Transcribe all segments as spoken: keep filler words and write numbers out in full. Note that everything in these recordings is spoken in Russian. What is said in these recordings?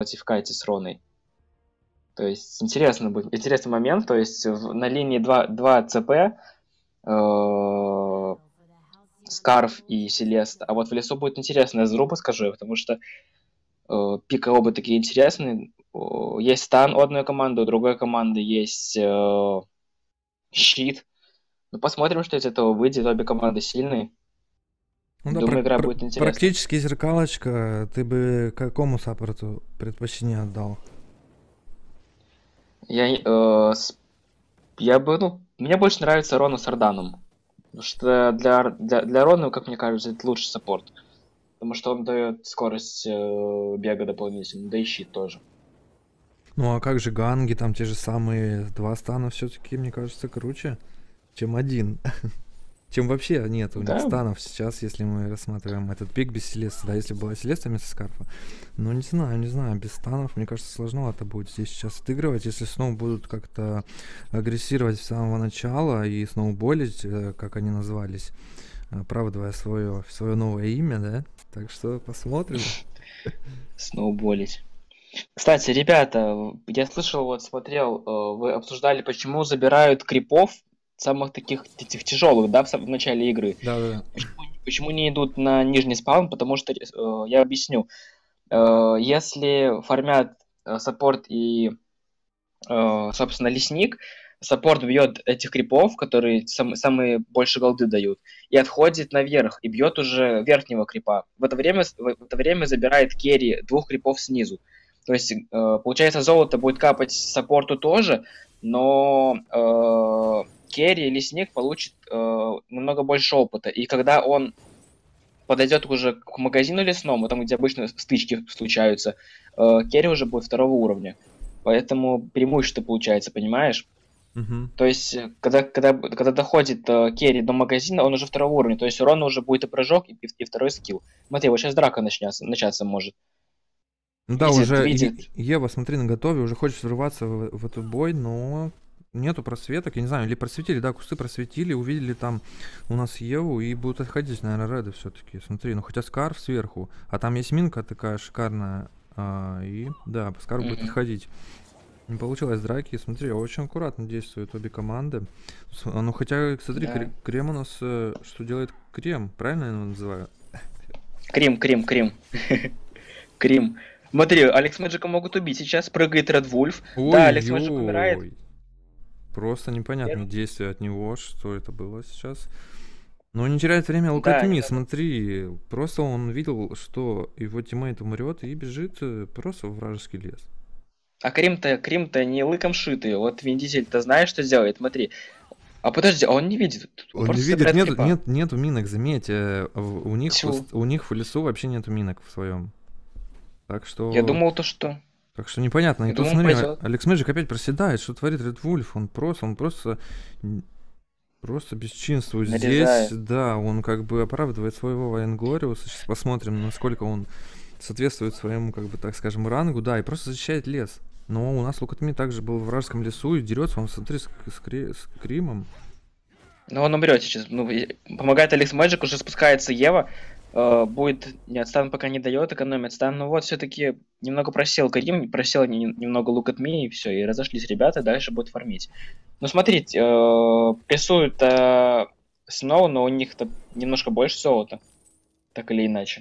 фальсификате с Роной. То есть интересно будет, интересный момент, то есть в, на линии два, два ЦП э, Скарф и Селеста, а вот в лесу будет интересно, я зрубу скажу, потому что э, пика оба такие интересные. О, есть стан у одной команды, у другой команды есть э, щит. Ну, посмотрим, что из этого выйдет, обе команды сильные. Ну да, Думаю, пр- игра пр- будет интересной. практически зеркалочка. Ты бы какому саппорту предпочтение отдал? Я, э, с- я бы, ну, мне больше нравится Рона с Орданом. Потому что для, для, для Рона, как мне кажется, это лучший саппорт. Потому что он дает скорость э, бега дополнительно, да и щит тоже. Ну а как же ганги, там те же самые два стана все-таки, мне кажется, круче, чем один. Чем вообще нет у них Да, станов сейчас, если мы рассматриваем этот пик без Селеста. Да, если была Селеста вместо Скарфа. Ну, не знаю, не знаю, без станов, мне кажется, сложновато будет здесь сейчас отыгрывать. Если снова будут как-то агрессировать с самого начала и сноуболить, э, как они назвались, оправдывая свое, свое новое имя, да? Так что посмотрим. сноуболить. Кстати, ребята, я слышал, вот смотрел, э, вы обсуждали, почему забирают крипов, самых таких этих тяжелых, да, в, сам- в начале игры. Да-да-да. Почему, почему не идут на нижний спаун? Потому что, э, я объясню, Э, если фармят э, саппорт и, э, собственно, лесник, саппорт бьет этих крипов, которые сам- самые больше голды дают, и отходит наверх, и бьет уже верхнего крипа. В это время, с- в это время забирает керри двух крипов снизу. То есть, э, получается, золото будет капать саппорту тоже, но э, керри, лесник получит э, намного больше опыта. И когда он подойдет уже к магазину лесному, там, где обычно стычки случаются, э, керри уже будет второго уровня. Поэтому преимущество получается, понимаешь? Мгм. То есть, э, когда, когда, когда доходит э, керри до магазина, он уже второго уровня. То есть у Рона уже будет и прыжок, и, и второй скилл. Смотри, вот сейчас драка начнется, начаться может. Ну да, Видит, уже Е- видит. Ева, смотри, на готове, уже хочет врываться в, в этот бой, но нету просветок, я не знаю, или просветили, да, кусты просветили, увидели там у нас Еву и будут отходить, наверное, реды все-таки. Смотри, ну хотя Скарф сверху, а там есть минка такая шикарная, а, и да, Скарф будет Мгм. отходить. Не получилось драки, смотри, очень аккуратно действуют обе команды. С- а, Ну хотя, смотри, Кре- Да. Крем у нас, э, что делает Крем, правильно я его называю? Крим, Крим, Крим. Крим. Смотри, Алекс Мэджика могут убить. Сейчас прыгает Ред Вульф. Да, Алекс Мэджик умирает. Ой-ой. Просто непонятные Первый- действия от него, что это было сейчас. Но он не теряет время Да, лукатми, немного. смотри. Просто он видел, что его тиммейт умрет и бежит э, просто в вражеский лес. А Крим-то, Крим-то не лыком шитый. Вот Вин Дизель-то знает, что делает. Смотри. А подожди, а он не видит. Он Он не просто видит, собирает нет, крипа. нет, нету минок, заметь, э, в- у них, в Тьфу. куст- у них в лесу вообще нету минок в своем. Так Я что, думал то, что... так что непонятно. И Я тут думал, он смотри, А- пойдет. Алекс Мэджик опять проседает, что творит Ред Вульф, он просто, он просто, н- просто бесчинствует здесь, Нарезает. да, он как бы оправдывает своего Вайнглориуса, сейчас посмотрим, насколько он соответствует своему, как бы, так скажем, рангу, да, и просто защищает лес. Но у нас Лукатми также был в вражеском лесу и дерется, он, смотри, с, с, Кри- с Кримом. Но он умрет сейчас. Ну, и- помогает Алекс Мэджик, уже спускается Ева. Э, будет... Нет, стан пока не дает, экономит стан. Но вот все-таки немного просел Карим, просел не- немного Look at Me, и все. И разошлись ребята, дальше будут фармить. Ну, смотрите, э, прессуют э, Сноу, но у них-то немножко больше золота. Так или иначе.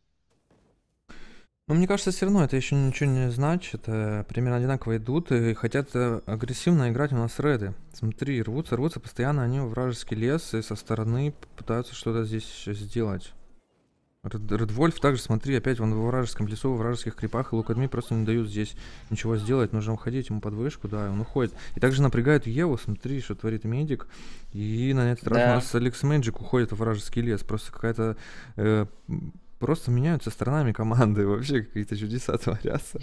Но мне кажется, все равно это еще ничего не значит. э, Примерно одинаково идут и хотят э, агрессивно играть у нас реды. Смотри, рвутся, рвутся постоянно они в вражеский лес и со стороны пытаются что-то здесь еще сделать. Ред- Редвольф также, смотри, опять он во вражеском лесу, во вражеских крипах, и Лукадми просто не дают здесь ничего сделать. Нужно уходить ему под вышку, да, и он уходит. И также напрягают Еву, смотри, что творит Медик. И на этот раз у Да. нас Алекс Мэджик уходит во вражеский лес. Просто какая-то... э, м, просто меняются сторонами команды. Вообще какие-то чудеса творятся.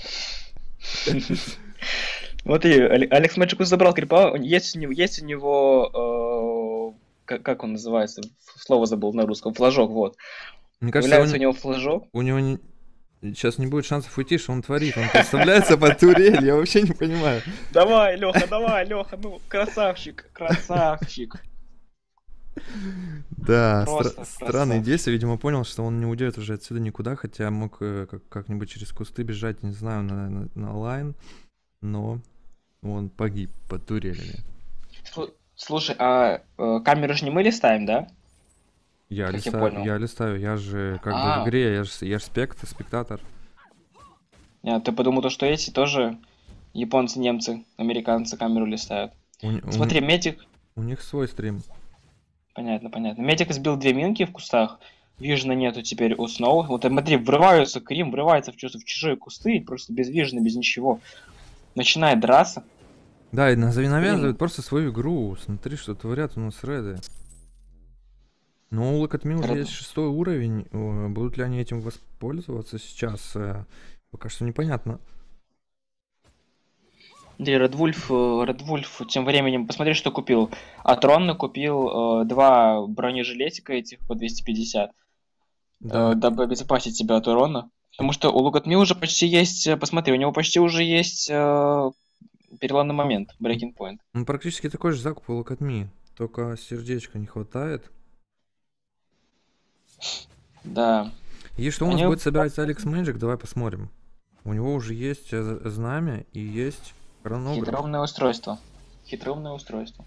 Смотри, Але- Алекс Мэджик забрал крипа. он- Есть у него, есть у него э, как, как он называется? Ф- Слово забыл на русском. Флажок, вот. Мне кажется, Появляется у он, него флажок. у него не- сейчас не будет шансов уйти, что он творит. Он подставляется под турель, я вообще не понимаю. Давай, Леха, давай, Леха, ну, красавчик, красавчик. Да, стра- Просто странные красавчик. действия. Видимо, понял, что он не уйдет уже отсюда никуда, хотя мог э, как- как-нибудь через кусты бежать, не знаю, на, на- на лайн, но он погиб под турелями. Слу- Слушай, а э, камеру же не мы листаем, да? Я Как я листаю, понял. я листаю, я же как бы в А, игре, я же я ж спект, спектатор. я, ты подумал, то, что эти тоже японцы, немцы, американцы камеру листают. У, н- у н- Смотри, Медик, у них свой стрим. понятно, понятно. Медик сбил две минки в кустах. Вижена нету теперь у Сноу. Вот смотри, врываются, Крим врывается в, чувство, в чужие кусты, просто без вижена, без ничего. Начинает драться. Да, и назови навязывают Крим. просто свою игру. Смотри, что творят у нас реды. Но у Локотми уже есть шестой уровень. Э, Будут ли они этим воспользоваться сейчас? э, Пока что непонятно. Смотри, Редвульф, э, Редвульф тем временем, посмотри, что купил. От Ронны купил э, два бронежилетика этих по двести пятьдесят, э, Да, дабы обезопасить себя от урона. Потому что у Лугатми уже почти есть, э, посмотри, у него почти уже есть э, переломный момент, м, breaking point. ну, практически такой же закуп у Локотми. Только сердечка не хватает. Да. И что у нас Они будет собирать Алекс Мэджик? Давай посмотрим. У него уже есть э, з- знамя и есть хронограф. хитроумное устройство. Хитроумное устройство.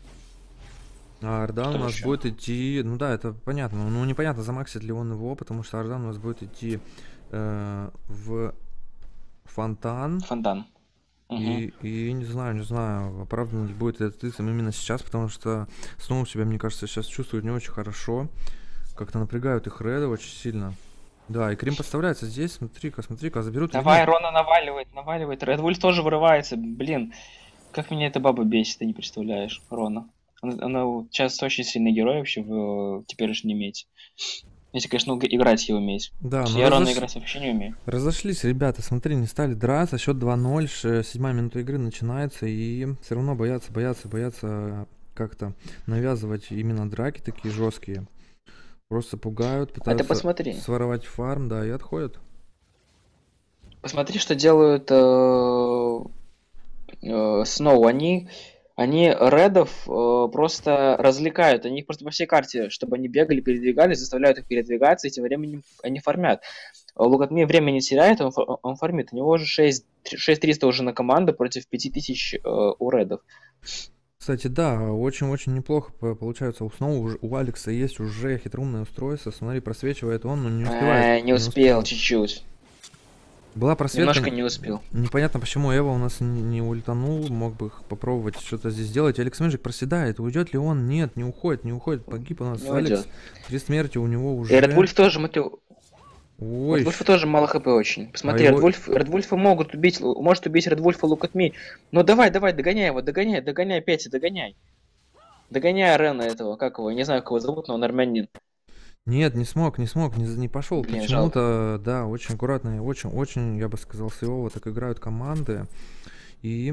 А Ардан у Что нас еще? будет идти... Ну да, это понятно. Ну непонятно, замаксит ли он его, потому что Ардан у нас будет идти э, в фонтан. Фонтан. Угу. И, и не знаю, не знаю, оправдан ли будет этот ИСМ именно сейчас, потому что снова себя, мне кажется, сейчас чувствуют не очень хорошо. Как-то напрягают их реды очень сильно. Да, и Крим подставляется здесь, смотри-ка, смотри-ка, заберут или Давай, нет. Рона наваливает, наваливает. Редвульф тоже вырывается. Блин, как меня эта баба бесит, ты не представляешь, Рона. Она, она вот сейчас очень сильный герой вообще в э, теперешнем мете. Если, конечно, уг- играть его уметь. Да, Потому что ну я Рона разош... играть вообще не умею. разошлись ребята, смотри, не стали драться, счет два ноль, ш- седьмая минута игры начинается, и все равно боятся, боятся, боятся как-то навязывать именно драки такие жесткие. Просто пугают, А ты пытаются посмотри. своровать фарм, да, и отходят. Посмотри, что делают э, э, Сноу. Они, они редов э, просто развлекают. Они их просто по всей карте, чтобы они бегали, передвигались, заставляют их передвигаться, и тем временем они фармят. Лугатми время не теряет, он, фа- он фармит. У него уже шесть шесть триста уже на команду против пять тысяч э, у редов. Кстати, да, очень-очень неплохо по- получается. У Сноу, уж- у Алекса есть уже хитроумное устройство. Смотри, просвечивает он, но не успевает. Э, не Не успел успел. чуть-чуть. Была просветка, Немножко н- не успел. непонятно, почему Эва у нас не, не ультанул. Мог бы х- попробовать что-то здесь сделать. Алекс Мэджик проседает. Уйдет ли он? Нет, не уходит, не уходит. Погиб у нас Не Алекс. уйдет. Три смерти у него И Red уже. Wolf тоже, смотри, у Ой, Red Wolf щ- тоже мало хп очень. а Посмотри, Red его... Wolf, Red Wolf могут убить, может убить Red Wolf Look at Me. Ну давай, давай, догоняй его, догоняй, догоняй, Петя, догоняй. Догоняй Рена этого, как его, не знаю, как его зовут, но он армянин. Нет, не смог, не смог, не, за- не пошел. Блин, жалко. Почему-то, да, очень аккуратно, очень, очень, я бы сказал, сейвово так играют команды. И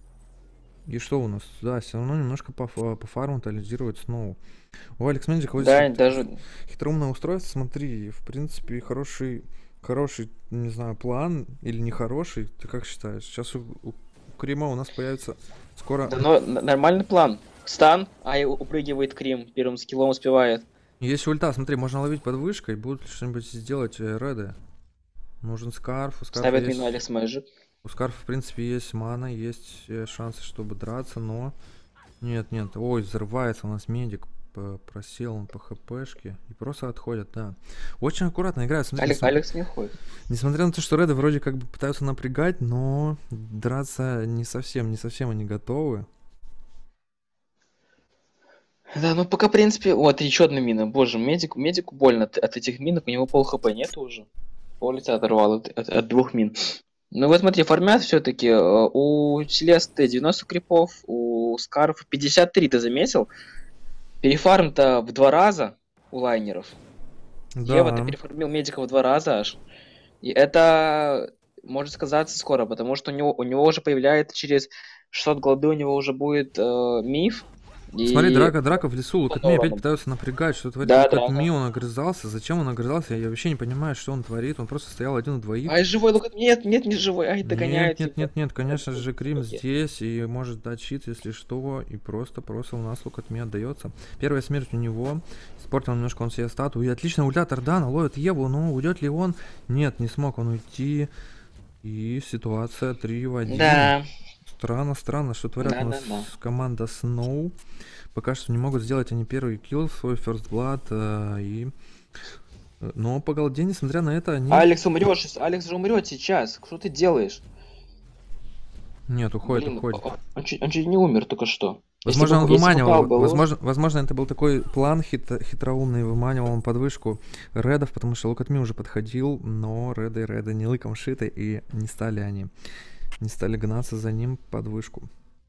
И что у нас? Да, все равно немножко по, фа- по фарму тотализирует Сноу. У Алекс Мэджик вот здесь Да, вот даже... хитроумное устройство, смотри, в принципе, хороший, хороший, не знаю, план или нехороший, ты как считаешь? Сейчас у, у Крима у нас появится скоро... Да, но н- нормальный план. Стан, а и у- упрыгивает Крим, первым скиллом успевает. Есть ульта, смотри, можно ловить под вышкой, будут ли что-нибудь сделать э, реды. Нужен скарф, у скарфа Ставит мину есть... Алекс Мэджик. У скарфа, в принципе, есть мана, есть э, шансы, чтобы драться, но... Нет, нет, ой, взрывается у нас медик, п- просел он по хпшке и просто отходят, да. Очень аккуратно играют, смотри, Алекс, несм- Алекс не уходит. несмотря на то, что реды вроде как бы пытаются напрягать, но драться не совсем, не совсем они готовы. Да, ну пока, в принципе... Вот, еще одна мина. Боже, медику, медику больно от, от этих минок, у него пол хп нету уже. Пол лица оторвал от, от- от двух мин. Ну вот смотри, фармят все-таки. У Селесты девяносто крипов, у Скарфа пятьдесят три, ты заметил? Перефарм-то в два раза у лайнеров. Ева-то Да, перефармил медика в два раза аж. И это может сказаться скоро, потому что у него, у него уже появляется через шестьсот голды, у него уже будет э, миф. Смотри, И драка, драка в лесу, Лукатми опять пытаются напрягать, что творит да, Лукатми, драка. он огрызался, зачем он огрызался, я вообще не понимаю, что он творит, он просто стоял один у двоих. Ай, живой Лукат. Нет, нет, не живой. Ай, Нет, догоняют нет, его. нет, нет, конечно Это же, Крим окей. здесь и может дать щит, если что, и просто-просто у нас Лукатми отдается. Первая смерть у него, испортил немножко он себе стату, и отлично ульта Тардана, ловит Еву, но уйдет ли он? Нет, не смог он уйти, и ситуация три в один. Да, Странно, странно, что творят у да, нас да, да. команда Snow. Пока что не могут сделать они первый килл, свой First Blood, э, и... э, Но по голде, несмотря на это, они... Алекс умрет сейчас. Алекс же умрет сейчас. Что ты делаешь? Нет, уходит, Блин, уходит. о- он чуть, он чуть не умер только что. Если Возможно, он бы, если бы Пал выманивал, был лучше. возможно, возможно, это был такой план хит, хитроумный, выманивал он подвышку редов, потому что Лукатми уже подходил, но реды, реды не лыком шиты, и не стали они, не стали гнаться за ним под вышку.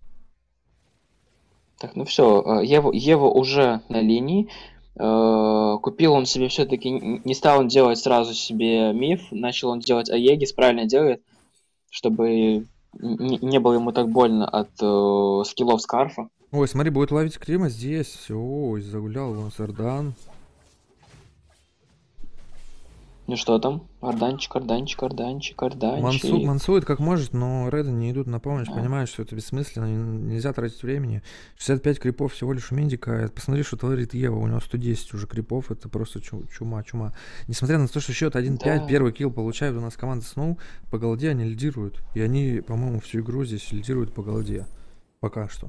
Так, ну все, Ева, Ева уже на линии. Э, Купил он себе все-таки, не стал он делать сразу себе миф, начал он делать Аегис, правильно делает, чтобы не, не было ему так больно от э, скиллов Скарфа. Ой, смотри, будет ловить Крима здесь. Ой, загулял вон Сардан. Ну что там? Орданчик, орданчик, орданчик, Мансу, орданчик. мансует как может, но реды не идут на помощь, А, понимают, что это бессмысленно, н- нельзя тратить времени. шестьдесят пять крипов всего лишь у Медика. Посмотри, что творит Ева, у него сто десять уже крипов, это просто чу- чума, чума. Несмотря на то, что счет один пять, да. первый килл получает у нас команда Snow, по голде они лидируют. И они, по-моему, всю игру здесь лидируют по голде. Пока что.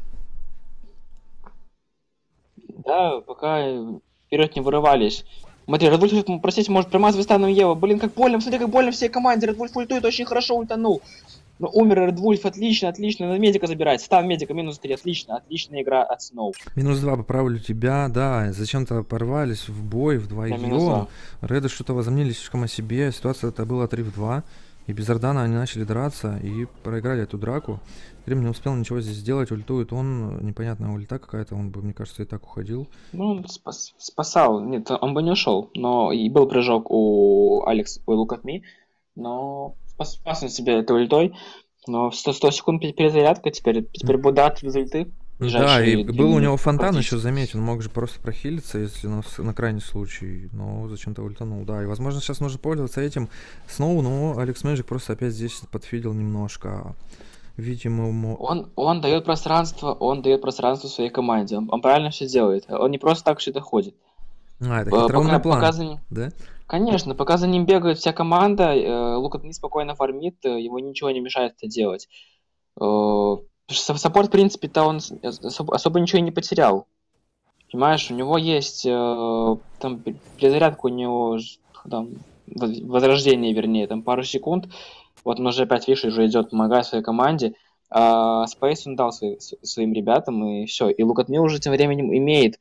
Да, пока вперед не вырывались. Смотри, Red Wolf, простите, может промазывать станом Ева. Блин, как больно, смотри, как больно всей команде. Red Wolf ультует, очень хорошо ультанул. Ну, умер Red Wolf, отлично, отлично. Надо медика забирать. Став медика, минус три, отлично. Отличная игра от Snow. Минус два поправлю тебя, да, зачем-то порвались в бой Да, минус вдвоем. два. Реды что-то возомнили слишком о себе, ситуация это была три в два. И без Ордана они начали драться и проиграли эту драку. Крим не успел ничего здесь сделать, ультует он, непонятная ульта какая-то, он бы, мне кажется, и так уходил. Ну, он спас- спасал. Нет, он бы не ушел. Но и был прыжок у Алекс, у Look at Me. Но спас, спас он себя этой ультой. Но сто, сто секунд пе- перезарядка, теперь, теперь будет дат без ульты. Да, и Ближайшие две был у него минуты фонтан еще, практически. заметь, он мог же просто прохилиться, если на, с- на крайний случай, но зачем-то ультанул, да, и возможно сейчас нужно пользоваться этим Сноу, но Алекс Мэджик просто опять здесь подфидел немножко, видимо, ему... Он, он дает пространство, он дает пространство своей команде. Он, он правильно все делает. Он не просто так сюда ходит. А, это Э, хитроумный Пока, пока план, за ним, да? конечно, пока за ним бегает вся команда, э, Лук не спокойно фармит, э, ему ничего не мешает это делать. Э, с- Саппорт, в принципе-то, он с- особо, особо ничего и не потерял. Понимаешь, у него есть э, там пе- перезарядка, у него ж- там, воз- возрождение, вернее, там пару секунд. Вот он уже опять, видишь, уже идет помогать своей команде. А Space он дал свои- с- своим ребятам, и все. И Лукатми уже тем временем имеет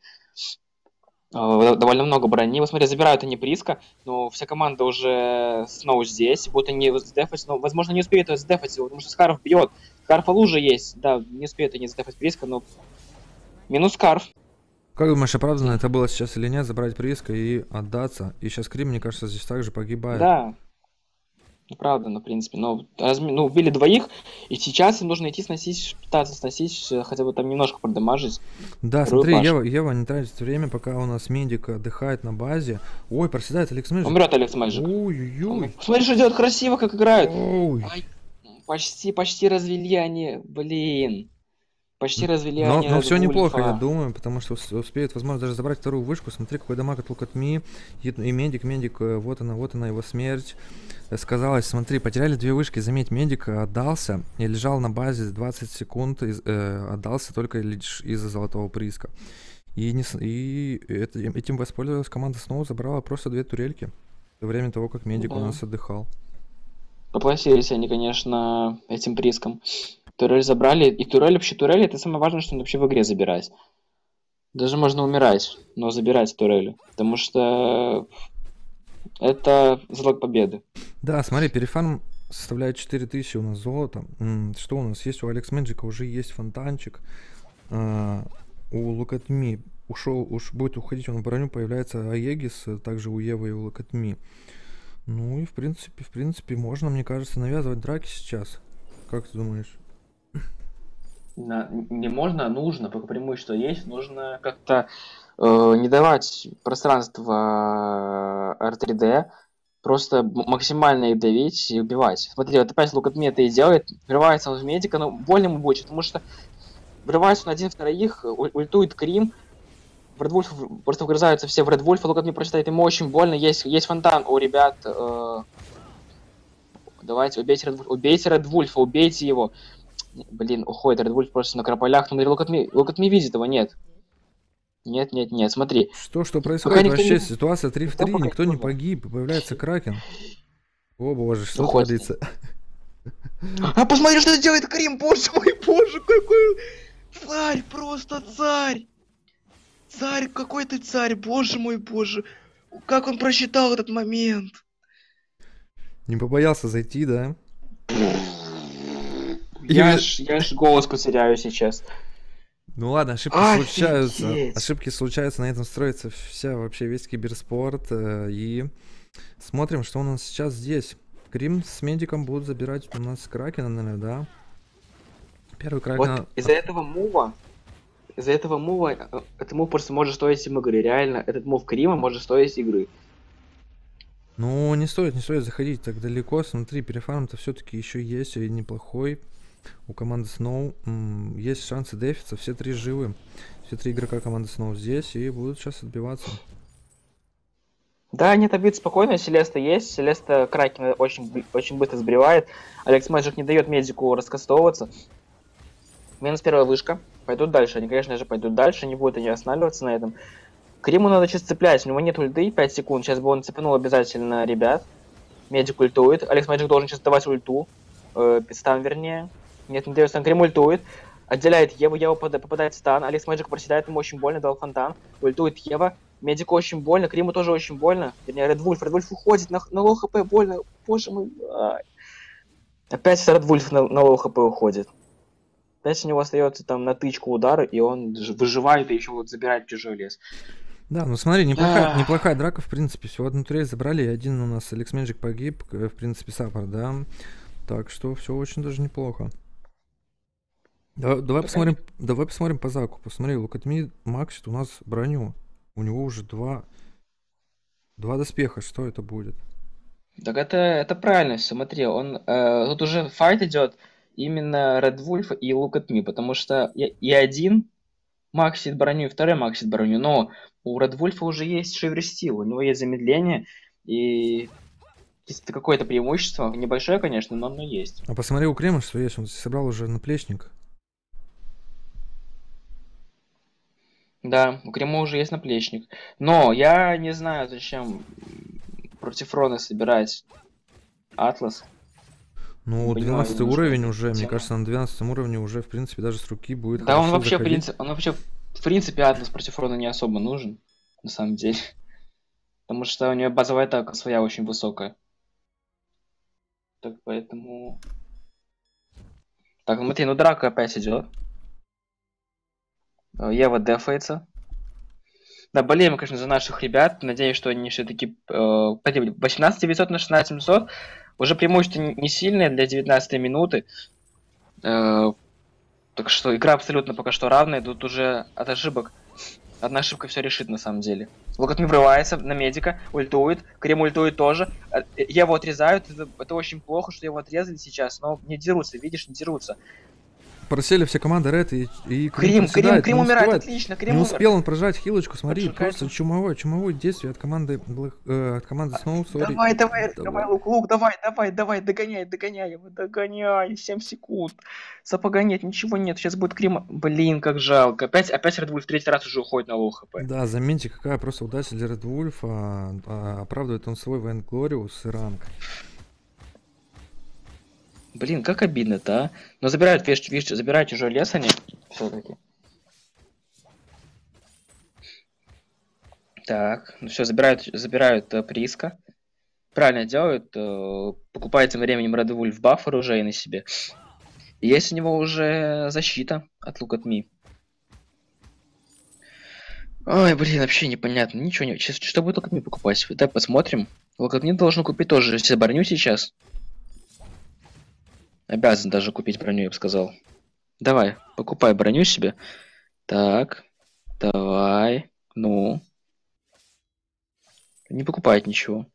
э, довольно много брони. Вот смотри, забирают они Приска, но вся команда уже снова здесь. Будут они сдефать, но, возможно, не успеют это сдефать, потому что Скарф бьет. Скарфа лужа есть, да, не успеют они сдефать Приска, но минус Скарф. Как думаешь, оправданно это было сейчас или нет, забрать прииска и отдаться? И сейчас Крим, мне кажется, здесь также погибает. Да, ну, правда, ну, в принципе. Но разми... ну, убили двоих, и сейчас им нужно идти сносить, пытаться сносить, э, хотя бы там немножко продамажить Да, вторую смотри, пашку. Ева, Ева не тратит время, пока у нас медик отдыхает на базе. Ой, проседает Алекс Мэджик. Умрет Алекс Мэджик. Ой-ой-ой. Смотри, что делают красиво, как играют. Ой. Ай, почти, почти развели они, блин. Почти развели Но, они но Red все неплохо, я Wolf. думаю, потому что ус- успеют, возможно, даже забрать вторую вышку. Смотри, какой дамаг от Look at Me. И, и Медик, Медик, э, вот она, вот она, его смерть. Э, Сказалось, смотри, потеряли две вышки, заметь, Медик э, отдался и лежал на базе двадцать секунд, из- э, отдался только лишь из-за золотого прииска. И, не, с- и это- этим воспользовалась команда снова, забрала просто две турельки. Во время того, как Медик у Да. нас отдыхал. Поплатились они, конечно, этим приском. Турель забрали. И турель, вообще турель, это самое важное, что вообще в игре забирать. Даже можно умирать, но забирать турели. Потому что это залог победы. Да, смотри, перефарм составляет четыре тысячи у нас золота. М, Что у нас есть? У Алекс Мэджика уже есть фонтанчик. А, у Look at Me ушел, уж будет уходить он в броню, появляется Аегис, э, также у Евы и у Look at Me. Ну и в принципе, в принципе, можно, мне кажется, навязывать драки сейчас. Как ты думаешь? На- не можно, а нужно, пока преимущество есть, нужно как-то э, не давать пространства эр три дэ, просто м- максимально их давить и убивать. Смотри, вот опять Look at Me это и делает, врывается он в медика, но больно ему будет, потому что врывается он один в троих, уль- ультует Крим, в Red Wolf в- просто вгрызаются все в Red Wolf, Look at Me прочитает, ему очень больно, есть, есть фонтан у ребят, э, давайте, убейте Red Wolf, убейте Red Wolf, убейте его. Блин, уходит Red Wolf просто на крополях, но Look at Me, Look at Me видит его, нет. Нет, нет, нет, смотри. Что, что Пока происходит никто не... вообще? Ситуация три в Никто три, пока никто не не умер. погиб, появляется Кракен. О боже, что Уходит. творится? А посмотри, что делает Крим, боже мой, боже, какой царь, просто царь. Царь, какой ты царь, боже мой, боже. Как он просчитал этот момент. Не побоялся зайти, да? Я И- ж, я ж голос потеряю сейчас. Ну ладно, ошибки Офигеть. случаются. Ошибки случаются, на этом строится вся вообще весь киберспорт. э, И смотрим, что у нас сейчас здесь. Крим с медиком будут забирать у нас Кракена, наверное, да? Первый Кракен... Вот из-за этого мува, из-за этого мува, э, этот мув просто может стоить им игры. Реально, этот мув Крима может стоить игры. Ну, не стоит, не стоит заходить так далеко. Смотри, перефарм-то все-таки еще есть и неплохой. У команды Snow м, есть шансы дефиться. Все три живы. Все три игрока команды Snow здесь и будут сейчас отбиваться. Да, нет, обид спокойно, Селеста есть, Селеста Кракена очень, б- очень быстро сбривает, Алекс Мэджик не дает медику раскастовываться. Минус первая вышка, пойдут дальше, они, конечно же, пойдут дальше, не будут они останавливаться на этом. Криму надо сейчас цеплять, у него нет ульты, пять секунд, сейчас бы он цепанул обязательно ребят. Медик ультует, Алекс Мэджик должен сейчас давать ульту, э, стан вернее. Нет, не дает стан, Крим ультует, отделяет Еву, Ева пода- попадает в стан, Алекс Мэджик проседает, ему очень больно, дал фонтан, ультует Ева. Медику очень больно, Криму тоже очень больно. Вернее, Red Wolf, Red Wolf уходит на, на лоу хп, больно. Боже мой. Ай. Опять Red Wolf на, на лоу хп уходит. Опять у него остается там на тычку удары, и он ж- выживает и еще вот забирает чужой лес. Да, ну смотри, неплохая, Ах. неплохая драка, в принципе. Всего одну турель забрали, и один у нас Алекс Мэджик погиб, к- в принципе, саппорт, да. Так что все очень даже неплохо. Давай, давай Да, посмотрим, давай посмотрим по закупу. Смотри, Look at Me максит у нас броню. У него уже два, два доспеха. Что это будет? Так это, это правильно, смотри, он э, тут уже файт идет именно Red Wolf и Look at Me, потому что и, и один максит броню, и второй максит броню, но у Red Wolf уже есть Shiver Steel, у него есть замедление, и есть какое-то преимущество, небольшое, конечно, но оно есть. А посмотри у Крема, что есть. Он собрал уже наплечник. Да, у Крема уже есть наплечник. Но я не знаю, зачем против Рона собирать Атлас. Ну, Не понимаю двенадцатый немножко уровень эту уже, мне тему. кажется, на двенадцатом уровне уже, в принципе, даже с руки будет Да, он хорошо вообще, в заходить. принципе, он вообще, в принципе, Атлас против Рона не особо нужен, на самом деле. Потому что у него базовая атака своя очень высокая. Так, поэтому... Так, смотри, ну драка опять идет. Э, Ева дефается. Да, болеем, конечно, за наших ребят. Надеюсь, что они все-таки восемнадцать девятьсот на шестнадцать семьсот. Уже преимущество не не сильное для девятнадцатой минуты. Э, Так что игра абсолютно пока что равная. Тут уже от ошибок. Одна ошибка все решит на самом деле. Локотми врывается на медика, ультует. Крем ультует тоже. Э, Его отрезают. Это, это очень плохо, что его отрезали сейчас. Но не дерутся, видишь, не дерутся. Просели все команды Ред и, и Крим, Крим, проседает, Крим не умирает, успевает. отлично. Крим Не умер. успел он прожать хилочку, смотри, Поджигает. просто чумовое, чумовое действие от команды Black- э, от команды Snow, sorry. Давай, давай, Давай. давай, лук, лук, давай, давай, давай, догоняй, догоняй его, догоняй, семь секунд. Сапога нет, ничего нет, сейчас будет Крим. Блин, как жалко. Опять, опять Red Bull в третий раз уже уходит на лоу хп. Да, заметьте, какая просто удача для Red Wolf, а, а, оправдывает он свой Вайн Глориус и ранг. Блин, как обидно-то, а. Но забирают, видишь, видишь, забирают чужой лес они все-таки. Так, ну все, забирают, забирают э, Приска. Правильно делают, э, покупает тем временем Red Wolf баф оружейный себе. И есть у него уже защита от Look at Me. Ой, блин, вообще непонятно, ничего не... Сейчас, что будет Look at Me покупать? Давай посмотрим. Look at Me должен купить тоже себе броню сейчас. Обязан даже купить броню, я бы сказал. Давай, покупай броню себе. Так, давай. Ну. Не покупает ничего.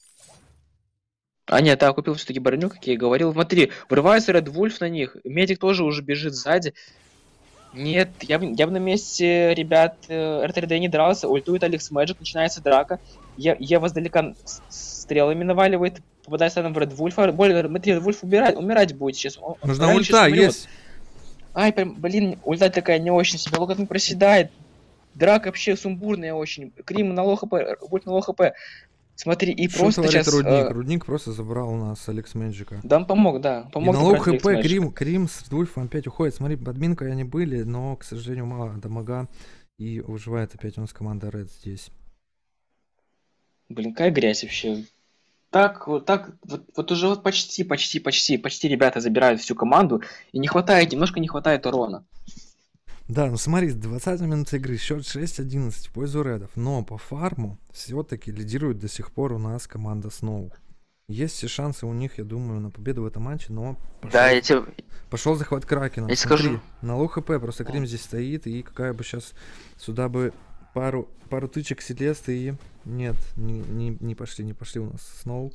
А нет, да, купил все-таки броню, как я и говорил. Смотри, врывается Red Wolf на них. Медик тоже уже бежит сзади. Нет, я, б- я бы на месте ребят э, эр тэ дэ не дрался. Ультует Алекс Мэджик, начинается драка. Я, я вас далеко с- стрелами наваливает. Попадает сам в Red Wolf. Более, смотри, Red Wolf умирать, умирать будет сейчас. Он, он Нужна реально сейчас ульта, умрет. есть. Ай, прям, блин, ульта такая не очень себе. Локотн проседает. Драка вообще сумбурная очень. Крим на лоу хп, Вольт на лоу хп. Смотри, и Что просто творит сейчас... Рудник? э, Рудник просто забрал у нас Алекс Мэджика. да он помог, да. И Помог на лоу забрать Алекс хп Мэджик. Крим, Крим с Вульфом опять уходит. Смотри, подминка они были, но, к сожалению, мало дамага. И выживает опять у нас команда Red здесь. Блин, какая грязь вообще. Так, вот так, вот, вот уже вот почти, почти, почти, почти ребята забирают всю команду. И не хватает, немножко не хватает урона. Да, ну смотри, двадцатая минута игры, счет шесть одиннадцать в пользу Редов. Но по фарму все-таки лидирует до сих пор у нас команда Сноу. Есть все шансы у них, я думаю, на победу в этом матче, но пошел, Да, я тебе, пошел захват Кракена. я тебе Смотри, скажу. на лоу хп просто Крим здесь стоит, и какая бы сейчас сюда бы пару, пару тычек Селесты и... Нет, не, не, не пошли, не пошли у нас Сноу.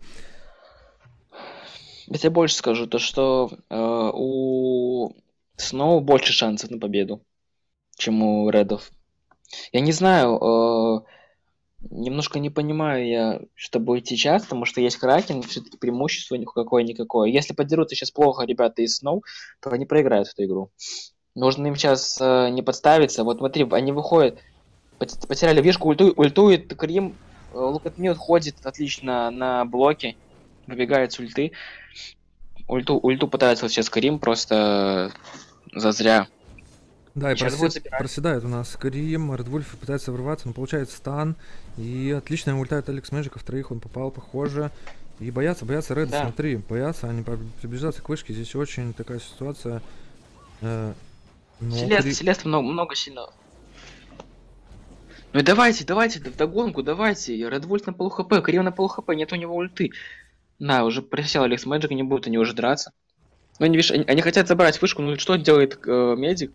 Я тебе больше скажу, то что э, у Сноу больше шансов на победу, чем у Редов. Я не знаю, э, немножко не понимаю я, чтобы идти сейчас, потому что есть Кракен, все-таки преимущество у них какое-никакое. Если подерутся сейчас плохо ребята из Сноу, то они проиграют эту игру. Нужно им сейчас э, не подставиться. Вот смотри, они выходят, пот- потеряли вишку, ульту, ультует Крим, э, Лукатмил ходит отлично на блоке, выбегает с ульты. Ульту, ульту пытается вот сейчас Крим просто зазря. Да, и И сейчас проси- будет забирать. проседает у нас Крим, Редвульф пытается врываться, но получает стан. И отлично ему ультает Алекс Мэджика, в троих он попал, похоже. И боятся, боятся Реда, Да. смотри, боятся, они при- приближаются к вышке, здесь очень такая ситуация. э, но Селеста, Кри- Селеста много, много сильно. Ну и давайте, давайте, в догонку, давайте. Red Wolf на полу хп, Крим на полу хп, нет у него ульты. На, уже присел Алекс Мэджик, не будут они уже драться. Ну, они, видишь, они, они хотят забрать вышку, ну что делает э, медик?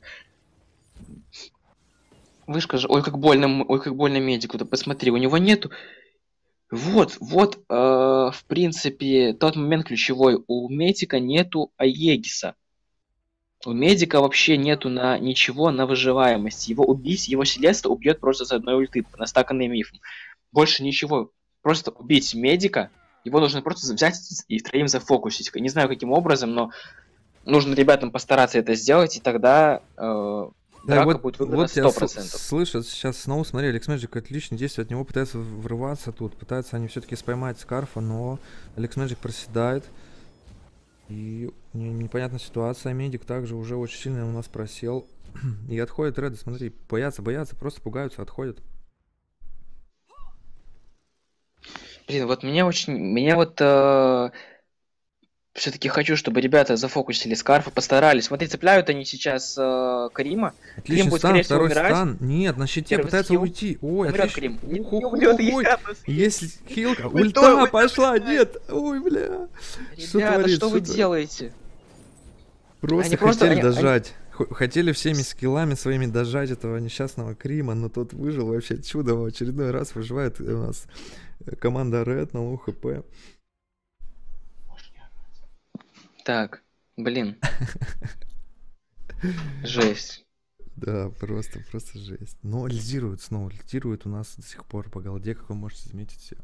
Вышка же, ой, как больно, м- ой, как больно медику, да посмотри, у него нету. Вот, вот, э, в принципе, тот момент ключевой. У медика нету Аегиса. У медика вообще нету на ничего на выживаемость. Его убить, его Селеста убьет просто за одной ульты, настаканный мифом. Больше ничего. Просто убить медика, его нужно просто взять и втроим зафокусить. Не знаю каким образом, но нужно ребятам постараться это сделать, и тогда э, Да, драка вот, будет выиграна вот я сто процентов. слышат сейчас снова, смотри, Алекс Мэджик отлично действует, от него пытаются в- врываться тут, пытаются они все-таки споймать Скарфа, но Алекс Мэджик проседает. И не- непонятная ситуация, медик также уже очень сильно у нас просел. И отходят Реды, смотри, боятся, боятся, просто пугаются, отходят. Блин, вот мне очень, мне вот э, все-таки хочу, чтобы ребята зафокусили Скарфа, постарались. Смотри, цепляют они сейчас э, Карима. Крим Отличный будет, стан, скорее всего, второй умирать. стан. Нет, на щите Первый пытается скилл. уйти. Ой, Умрет отлично. Крим. Не, Ух, не ух, умрет, ух, ой. я на свете. Есть хилка. Ультой, Ульта ульта пошла, выбивает. нет. Ой, бля. Что Ребята, творится, что вы что творится? делаете? Просто Они просто- хотели они- они- дожать. Х- Хотели всеми скиллами своими дожать этого несчастного Крима, но тот выжил вообще чудо. В очередной раз выживает у нас э, команда Red на лоу хп. Так, блин. Жесть. Да, просто, просто жесть. Но лидирует снова, лидирует у нас до сих пор по голде, как вы можете заметить все.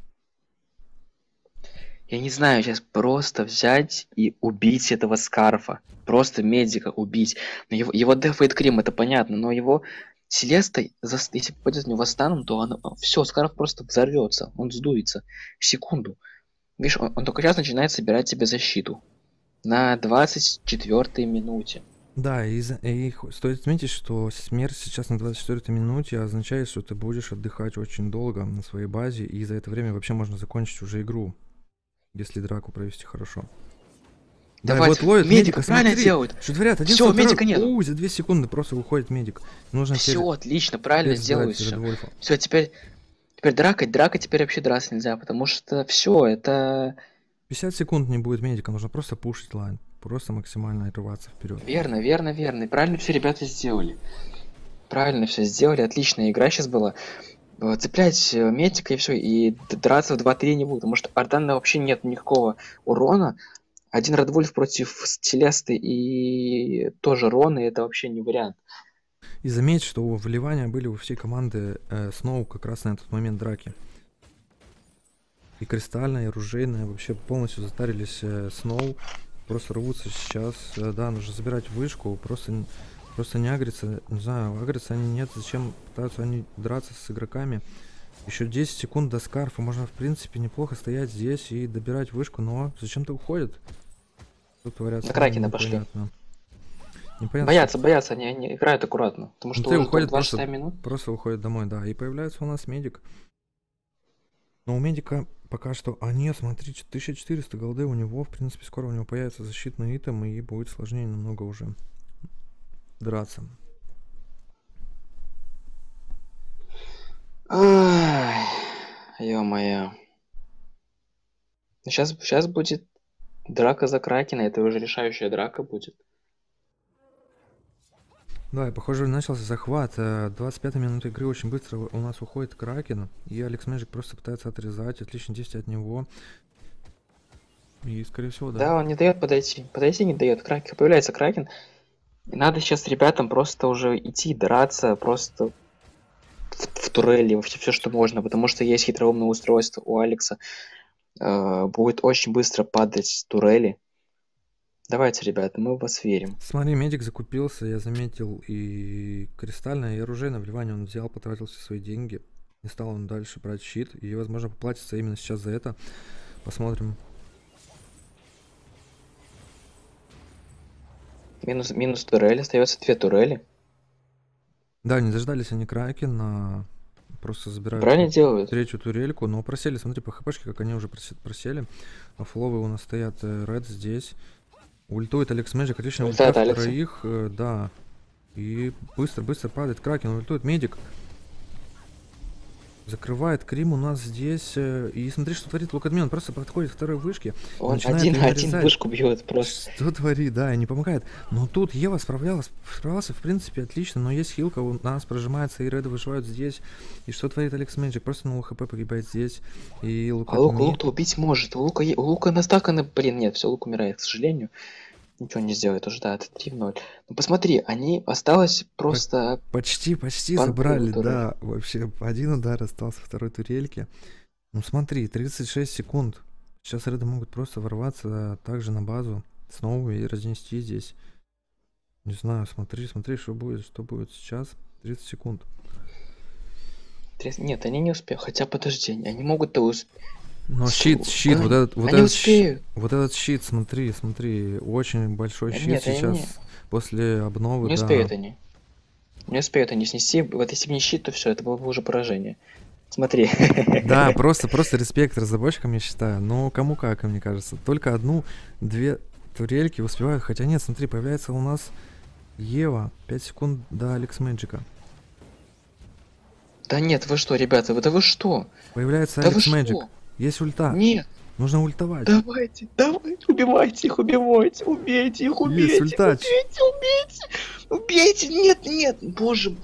Я не знаю, сейчас просто взять и убить этого Скарфа. Просто медика убить. Но Его, его дефает Крим, это понятно, но его Селеста, зас- если попадет в него станом, то она... все, Скарф просто взорвется, он сдуется в секунду. Видишь, он, он только сейчас начинает собирать себе защиту. На двадцать четвёртой минуте. Да, и, за- и х- стоит отметить, что смерть сейчас на двадцать четвёртой минуте означает, что ты будешь отдыхать очень долго на своей базе, и за это время вообще можно закончить уже игру, если драку провести хорошо. Да, и Давай, вот ловит медика, медика, правильно смотри, делают. что творят, один Всё, со второй- медика нету. Ой, за две секунды просто выходит медик. Нужно теперь Все, отлично, правильно опять сделают сдать все. Red Wolf'а. Все, теперь, теперь драка, драка теперь вообще драться нельзя, потому что все, это... пятьдесят секунд не будет медика, нужно просто пушить лайн. просто максимально рваться вперед. Верно, верно, верно. И правильно все ребята сделали. Правильно все сделали. Отличная игра сейчас была. Э, Цеплять э, медика и все. И д- драться в два-три не будет. Потому что Ардана вообще нет никакого урона. Один Радвольф против Целесты и тоже Рона. Это вообще не вариант. И заметь, что вливания были у всей команды э, Сноу как раз на этот момент драки. И кристальная, и оружейная вообще полностью затарились э, Сноу. Просто рвутся сейчас. Э, да, нужно забирать вышку. Просто, н- просто не агриться. Не знаю, агриться они нет. Зачем пытаются они драться с игроками? Еще десять секунд до скарфа. Можно, в принципе, неплохо стоять здесь и добирать вышку. Но зачем-то уходят? Тут творят На Сноу, Кракена пошли. непонятно. Непонятно, что... Боятся, боятся. Они, они играют аккуратно. Потому Ну, что ты уже уходит двадцать просто, шесть минут. просто уходит домой, да. И появляется у нас медик. Но у медика пока что... А нет, смотри, тысяча четыреста голды у него. В принципе, скоро у него появится защитный итем, и будет сложнее намного уже драться. Ай, ё-моё. Сейчас, сейчас будет драка за Кракена. Это уже решающая драка будет. Да, и похоже, начался захват. Э, двадцать пятая минута игры, очень быстро у нас уходит Кракен. И Алекс Мэджик просто пытается отрезать. Отличное действие от него. И, скорее всего, да. Да, он не дает подойти. Подойти не дает. Кракен. Появляется Кракен. И надо сейчас ребятам просто уже идти, драться, просто в, в турели, вообще все, что можно, потому что есть хитроумное устройство у Алекса. Э, будет очень быстро падать с турели. Давайте, ребята, мы в вас верим. Смотри, медик закупился, я заметил, и кристальное, и оружейное вливание он взял, потратил все свои деньги. Не стал он дальше брать щит, и, возможно, поплатится именно сейчас за это. Посмотрим. Минус, минус турель, остается две турели. Да, не дождались они Кракена, просто забирают Правильно делают? третью турельку, но просели, смотри, по хпшке, как они уже просе- просели. А фловы у нас стоят, э, Ред здесь. Ультует Алекс Мэджик, отлично ульта Ультует Алекса. втроих, э, да. И быстро-быстро падает Кракен, ультует медик. Закрывает Крим у нас здесь. э, И смотри, что творит Лукадмен. Он просто подходит к второй вышке. и Он начинает один её на один нарезать. вышку бьет просто. Что творит, да, и не помогает. Но тут Ева справлялась, справлялся, в принципе, отлично. Но есть хилка, у нас прожимается, и Реды выживают здесь. И что творит Алекс Мэджик? Просто на ЛХП погибает здесь. И Лука А Лук, ми- Лук-то убить может. У Лука, е- у Лука настаканы... Блин, нет, все, Лук умирает, к сожалению. Ничего не сделает уже, да, это три в ноль. Ну посмотри, они осталось просто... Почти, почти Панк забрали, турель. да. Вообще, один удар остался второй турельки. Ну смотри, тридцать шесть секунд. Сейчас Реды могут просто ворваться также на базу снова и разнести здесь. Не знаю, смотри, смотри, что будет, что будет сейчас. тридцать секунд. Трес- Нет, они не успеют. Хотя подожди, они могут-то успеть. Но щит, щит, Да, вот этот, вот они этот, щ- успеют. вот этот щит, смотри, смотри, очень большой Э, щит нет, они сейчас не- после обновы, Не да. успеют они. Не успеют они снести. Вот если бы не щит, то все, это было бы уже поражение. Смотри. Да, просто, просто респект разработчикам, я считаю. Но кому как, мне кажется. Только одну-две турельки успевают. Хотя нет, смотри, появляется у нас Ева. пять секунд до Алекс Мэджика. Да нет, вы что, ребята, вы да вы что? Появляется Да вы Алекс Мэджик. что? Есть ульта. Нет, Нужно ультовать. давайте, давайте, убивайте их, убивайте, убейте их, убейте, Есть ульта. убейте, убейте, убейте, нет, нет, боже,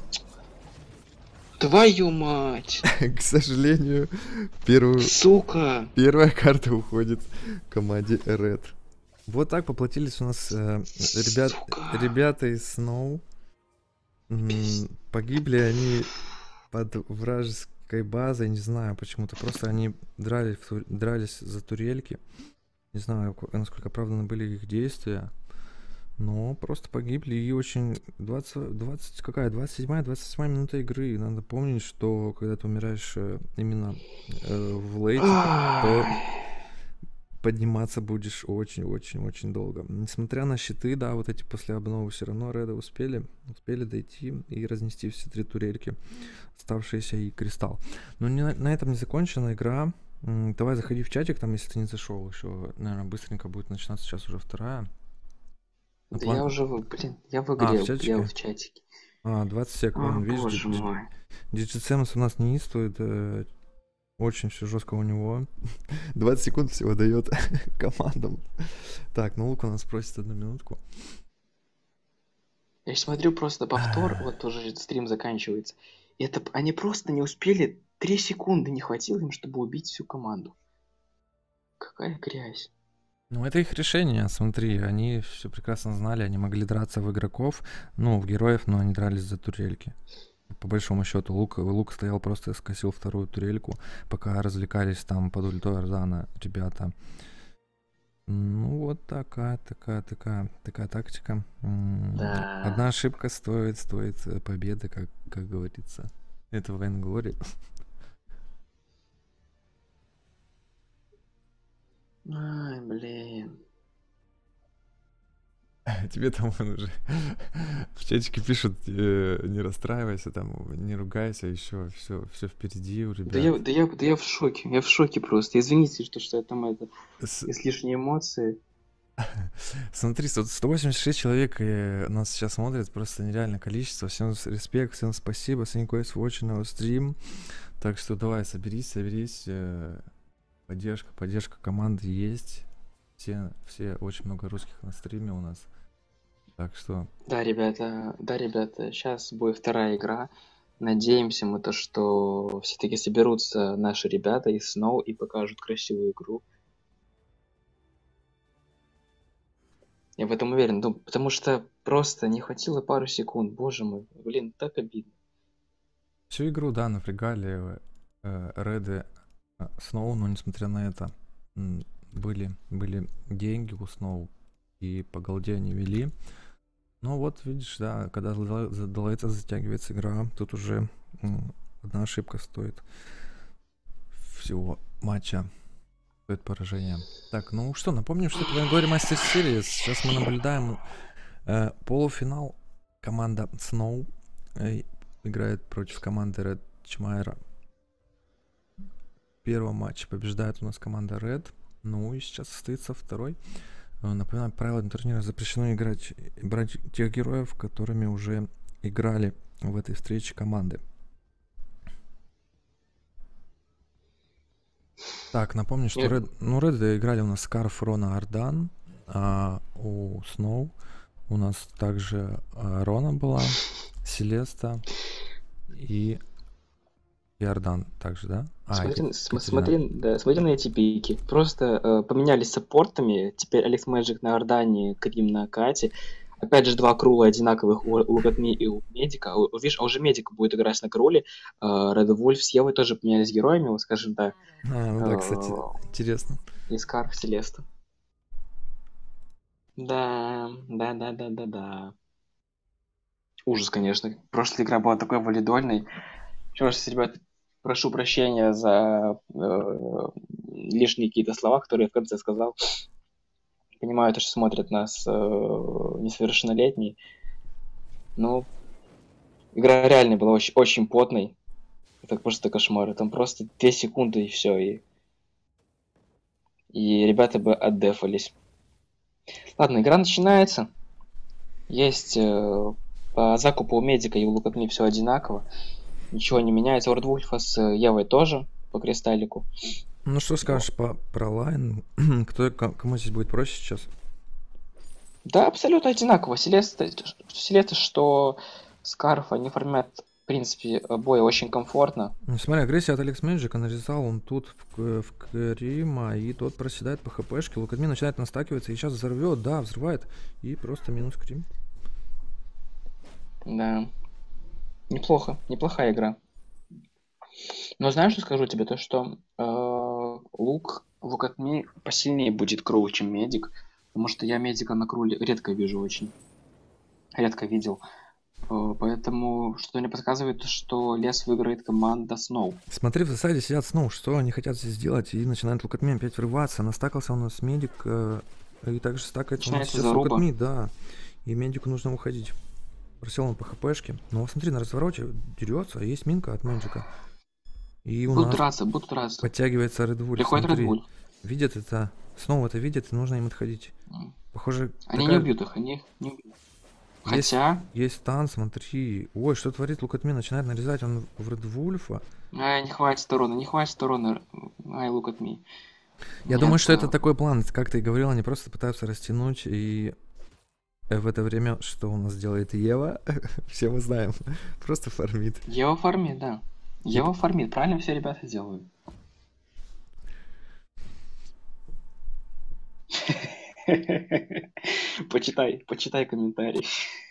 твою мать, К сожалению, первую, сука. первая карта уходит команде Red. Вот так поплатились у нас э, ребят, Сука. ребята из Snow. М, Погибли они под вражеской базой, не знаю почему-то. Просто они дрались, в ту- дрались за турельки. Не знаю, ко- насколько оправданы были их действия. Но просто погибли и очень... двадцать, двадцать какая? двадцать седьмая, двадцать седьмая минута игры. Надо помнить, что когда ты умираешь э, именно э, в лейте, то Ай. подниматься будешь очень-очень-очень долго. Несмотря на щиты, да, вот эти после обновы, все равно Реды успели, успели дойти и разнести все три турельки, оставшиеся и кристалл. Но не на, на этом не закончена игра. М, Давай заходи в чатик, там, если ты не зашел еще, наверное, быстренько будет начинаться сейчас уже вторая. На Да план- я уже, в- блин, я в А, игре, в чатике? я в А, двадцать сек, О, вон, видишь, боже Дж- мой. Дж- Диджитсемс у нас не стоит. э, Очень все жестко у него. двадцать секунд всего дает командам. Так, ну Лук у нас просит одну минутку. Я щас смотрю просто повтор, вот тоже стрим заканчивается. И это п- они просто не успели, три секунды не хватило им, чтобы убить всю команду. Какая грязь. Ну, это их решение, смотри, они все прекрасно знали, они могли драться в игроков, ну, в героев, но они дрались за турельки. По большому счету, Лук, Лук стоял просто, скосил вторую турельку, пока развлекались там под ультой Ордана ребята. Ну, вот такая, такая, такая, такая тактика. М, Да. Одна ошибка стоит, стоит э, победы, как, как говорится. Это Вайнглори. Ай, блин. Тебе там вон уже в чатике пишут, э, не расстраивайся, там, не ругайся, еще все, все впереди у Да я, ребят. да я, да я в шоке, я в шоке просто. Извините, что, что я там это, С- излишние эмоции. Смотри, сто сто восемьдесят шесть человек э, нас сейчас смотрят, просто нереальное количество. Всем с- респект, всем спасибо, thank you for watching our stream. Так что давай, соберись, соберись. э, Поддержка, поддержка команды есть. Все, все, очень много русских на стриме у нас. Так что Да, ребята, да, ребята, сейчас будет вторая игра. Надеемся мы то, что все-таки соберутся наши ребята из Snow и покажут красивую игру. Я в этом уверен, ну, потому что просто не хватило пару секунд. Боже мой, блин, так обидно. всю игру, да, напрягали э, Реды э, Сноу, но несмотря на это, м, были, были деньги у Сноу, и по голде они вели. Ну вот, видишь, да, когда дол- за- долается, затягивается игра, тут уже м, одна ошибка стоит всего матча, стоит поражения. Так, ну что, напомню, что это Вангори Мастер Series. Сейчас мы наблюдаем э, полуфинал. Команда Snow э, играет против команды Red Chimera. В первом матче побеждает у нас команда Red. Ну и сейчас состоится второй. Э, Напоминаю, правила турнира: запрещено играть, брать тех героев, которыми уже играли в этой встрече команды. Так, напомню, что Я- Red, ну, Red играли у нас Скарф, Рона, Ардан, а у Snow у нас также а, Рона была, Селеста и Иордан также, да? А, и Смотри, Кат- см- Катерина. смотри, да, смотри на эти пики. Просто э, поменялись саппортами. Теперь Алекс Мэджик на Ордане, Крим на Кате. Опять же, два крула одинаковых у у Лукатми и у Медика. У- Видишь, а уже Медик будет играть на круле. Red Wolf с Евой тоже поменялись героями, вот скажем так. А, ну да, кстати, Э, интересно. И Скарф, Селеста. Да, да, да, да, да, да. Ужас, конечно. Прошлая игра была такой валидольной. Еще раз, ребят, прошу прощения за э, лишние какие-то слова, которые я в конце сказал. Понимаю, то, что смотрят нас э, несовершеннолетние. Но игра реально была очень, очень потной. Это просто кошмар. Там просто две секунды и все. И, и ребята бы отдефались. Ладно, игра начинается. Есть э, по закупу у Медика и у Лукатми все одинаково. Ничего не меняется. Орд Вульфа с Евой тоже по кристаллику. Ну что скажешь по, про лайн? Кто, ко- кому здесь будет проще сейчас? Да, абсолютно одинаково. Селеста, Селеста, что Скарф, они формят, в принципе, бой очень комфортно. Ну, смотри, агрессия от Алекс Мэджика, нарезал он тут в, К- в Крима, и тот проседает по хпшке. Лукадми начинает настакиваться, и сейчас взорвет, да, взрывает, и просто минус Крим. Да. Неплохо, неплохая игра. Но знаешь, что скажу тебе? То, что э, Лук, Лукатми посильнее будет Крул, чем Медик. Потому что я Медика на Круле редко вижу очень. Редко видел. Э, поэтому что мне подсказывает, что лес выиграет команда Сноу. Смотри, в засаде сидят Сноу, что они хотят здесь сделать, и начинает Лукатми опять врываться. Настакался у нас Медик, э, и также стакается у нас Начинается сейчас заруба. Лукатми, да. И Медику нужно уходить. Просел он по хпшке. Но смотри, на развороте дерется, а есть минка от Мэджика. И у Будут нас драться, будут драться. подтягивается Red Wolf, Приходит Red смотри. Bull. Видят это, снова это видят, и нужно им отходить. М. Похоже, Они не такая... убьют их, они их не убьют. Есть, Хотя... есть стан, смотри. Ой, что творит Лукатми? Начинает нарезать он в Ред Вульфа. Ай, не хватит урона, не хватит урона. Ай, look at me. Я думаю, Нет, что это э, такой план, как ты и говорил, они просто пытаются растянуть, и в это время что у нас делает Ева? Все мы знаем. Просто фармит. Ева фармит, да. И Ева фармит, правильно все ребята делают. Почитай, почитай комментарий.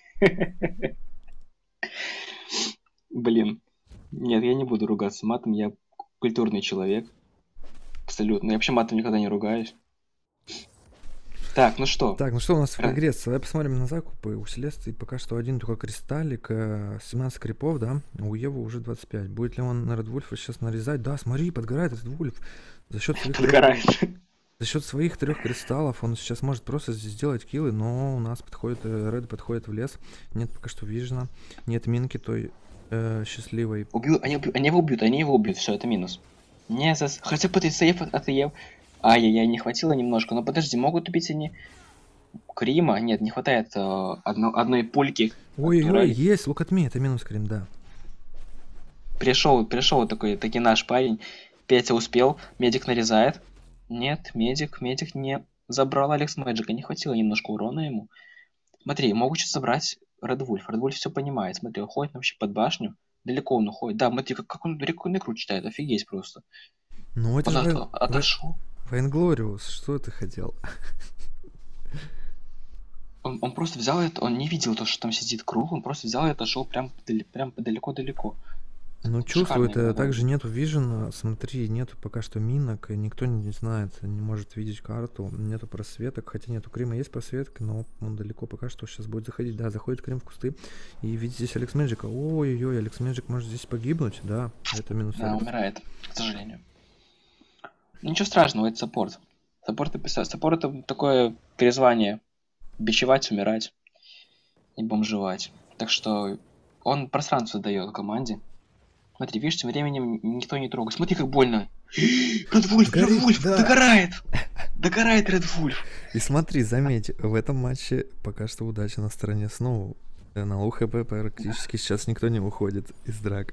Блин. Нет, я не буду ругаться матом, я культурный человек. Абсолютно. Я вообще матом никогда не ругаюсь. Так, ну что? Так, ну что у нас в Ра- прогресс? Давай посмотрим на закупы. У Селесты пока что один только кристаллик, э, семнадцать крипов, да? А у Евы уже двадцать пять. Будет ли он на Редвульфа сейчас нарезать? Да, смотри, подгорает Редвульф. За счет своих, трех, Подгорает. за счет своих трех кристаллов он сейчас может просто здесь сделать киллы, но у нас подходит, э, Ред подходит в лес. Нет пока что Вижена, нет Минки той э, счастливой. Убью, они, убью- они его убьют, они его убьют, все, это минус. Не зас... Хотя бы ты сейф от, от Ев. Ай-яй-яй, не хватило немножко. Но подожди, могут убить они Крима? Нет, не хватает э, одно- одной пульки. Ой-ой-ой, турели. есть, look at me, это минус Крим, да. Пришел, пришел такой, таки наш парень. Петя успел, медик нарезает. Нет, медик, медик не забрал Алекс Мэджика, не хватило немножко урона ему. Смотри, могут сейчас забрать Ред Вульф. Ред Вульф все понимает. Смотри, он ходит вообще под башню. Далеко он уходит. Да, смотри, как, как он реку игру читает. Офигеть просто. Ну это Он же от- Вайн- Вайн- отошел. Вайнглориус, что ты хотел? Он, он просто взял это, он не видел то, что там сидит круг, он просто взял и отошел прям, подали- прям далеко-далеко. Ну, чувствую, Шикарная игра, это да. также нету вижена, смотри, нету пока что минок, и никто не знает, не может видеть карту, нету просветок, хотя нету Крима, есть просветка, но он далеко пока что сейчас будет заходить, да, заходит Крим в кусты, и видите здесь Алекс Мэджика, ой-ой-ой, Алекс Мэджик может здесь погибнуть, да, это минус Да, Алекс. умирает, к сожалению. Ничего страшного, это саппорт. Саппорт, это- саппорт это такое призвание. Бичевать, умирать и бомжевать. Так что он пространство дает команде. Смотри, видишь, тем временем никто не трогает. Смотри, как больно. Ред Вульф, Ред Горит, Вульф, да. догорает! Догорает Ред Вульф. И смотри, заметь, в этом матче пока что удача на стороне Сноу, на лоу хп практически сейчас никто не уходит из драк.